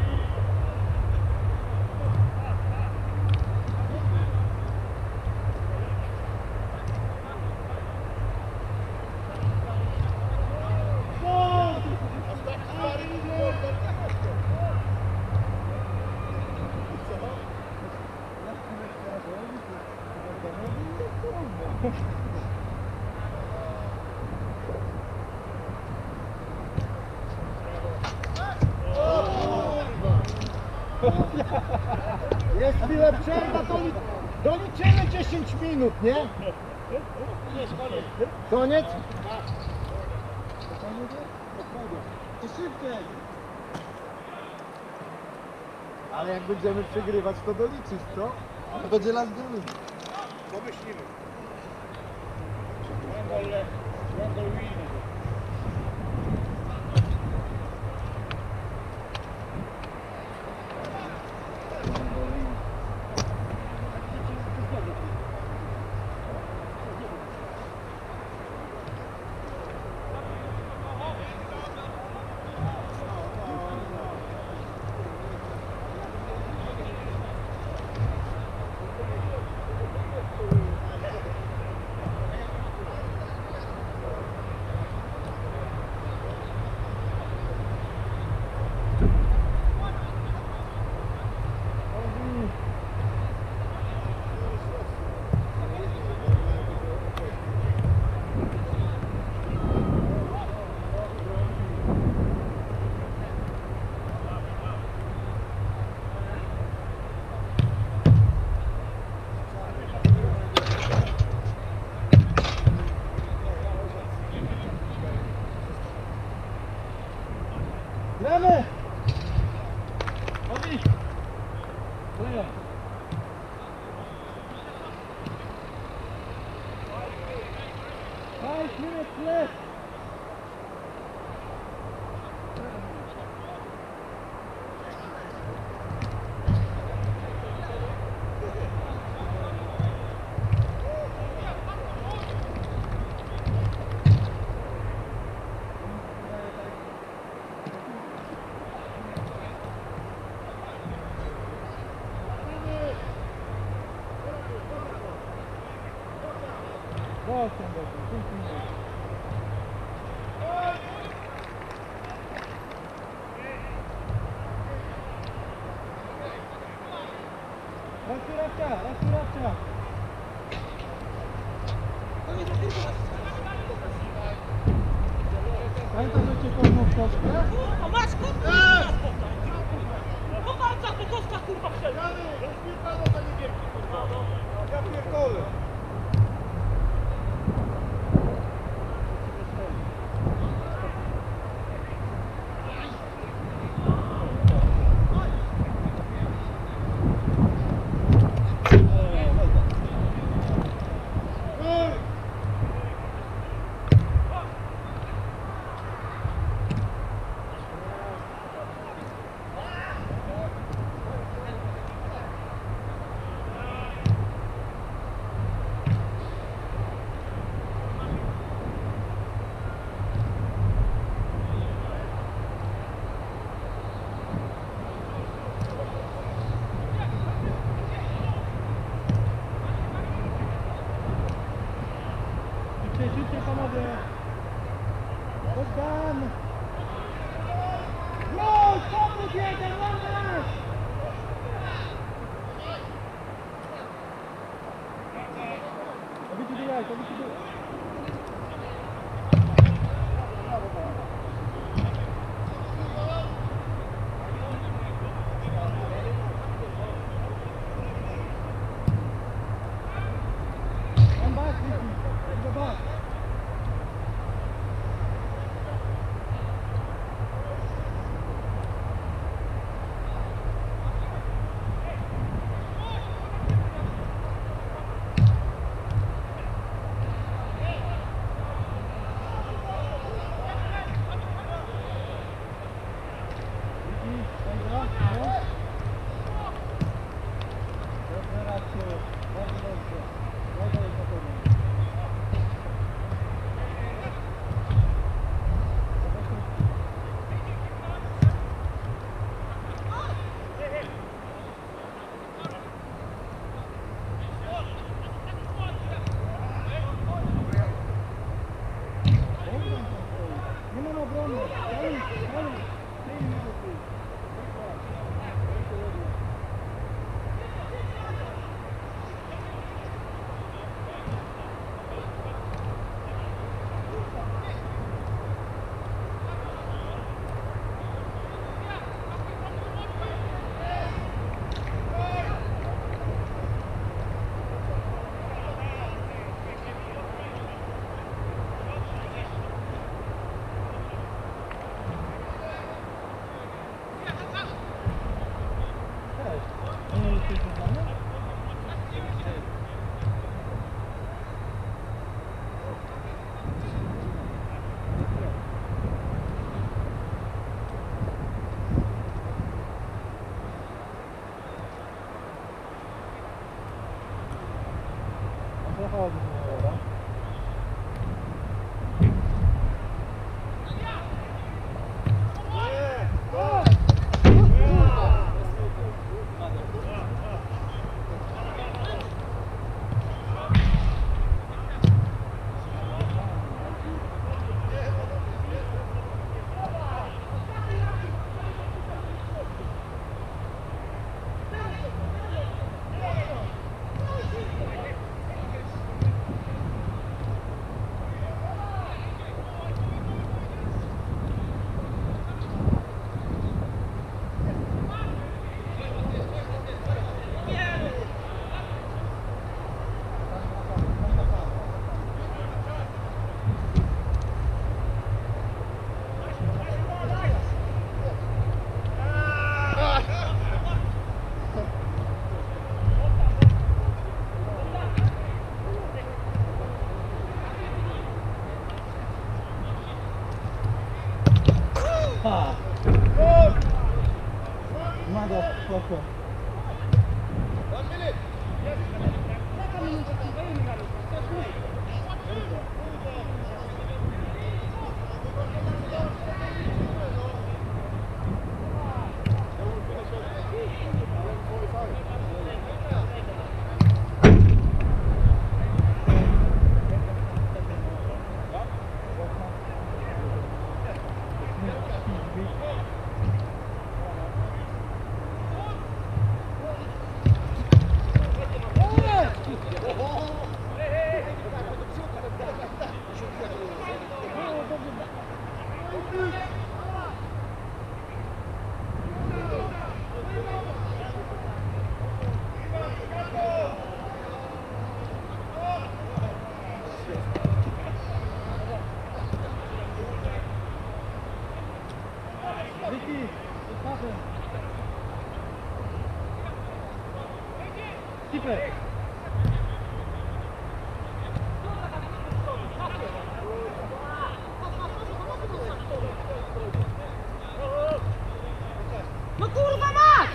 Jest chwilę przerwa, doliczymy 10 minut, nie? Koniec? To szybciej! Ale jak będziemy przegrywać, to doliczysz, co? To będzie las górny. Pomyślimy. 8 będzie, 5 minut. Racja. Pamiętasz, że cię kończą w koszkę? A masz kurwa na spotkanie. Po walcach to koska kurwa wszędzie. Ja pierdolę. Szybciej panowie! Bogdan! Gol! Pomóż jeden, Łamek! Obici bijaj, obici bijaj! Come back, Ricky! Go back! Nie ma obrony! Zachodzi, dobra. Mada, spoko. Skipper. No kurwa mać!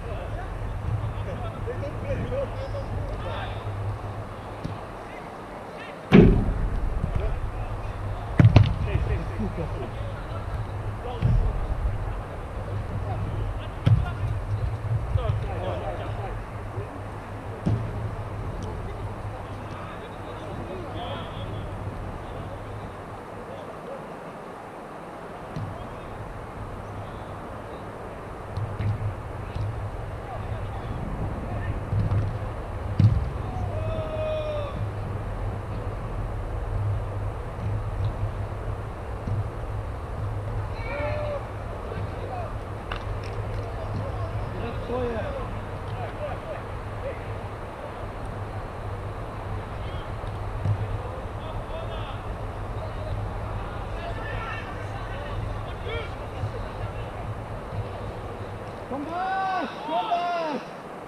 Come back! Come back!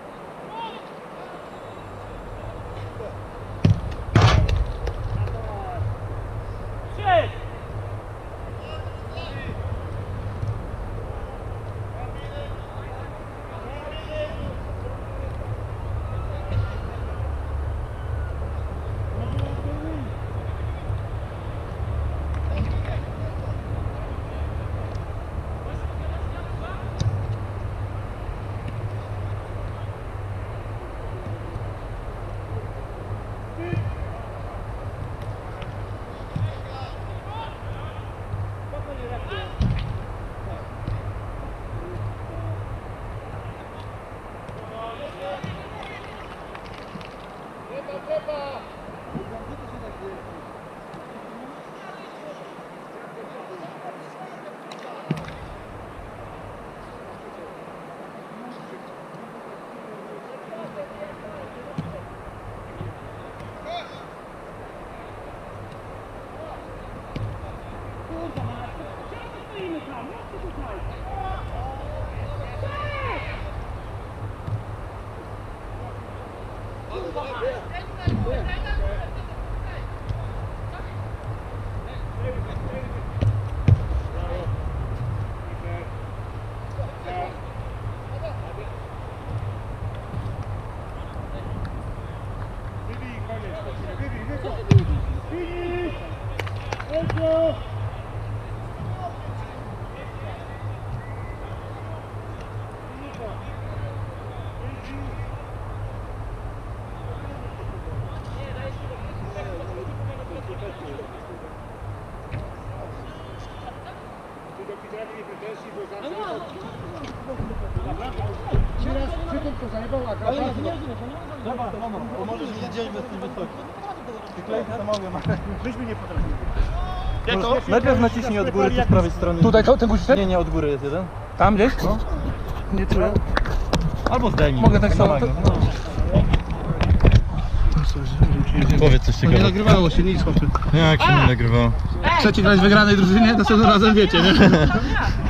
Shit! Kurwa mać! Czemu stoimy tam? Jak ty tutaj? Cześć! Kurwa mać! Ale nie, to nie rozumiem, to nie rozumiem. Dobra, to mamo, bo możesz jedzieć bez tej wysoki. Wyklejkę to mogę, Myśmy nie potrafili. Jak to? Najpierw naciśnij od góry, tu z prawej strony. Tutaj ten guzik? Nie, nie, od góry jest jeden. Tam gdzieś? No. Nie czuję. Albo zdejmij. Mogę tak samo. No. Powiedz coś Nie ciekawego. nagrywało się nic, chłopie. Jak się nie nagrywało? Trzeci grać w wygranej drużynie, następnym razem wiecie, nie?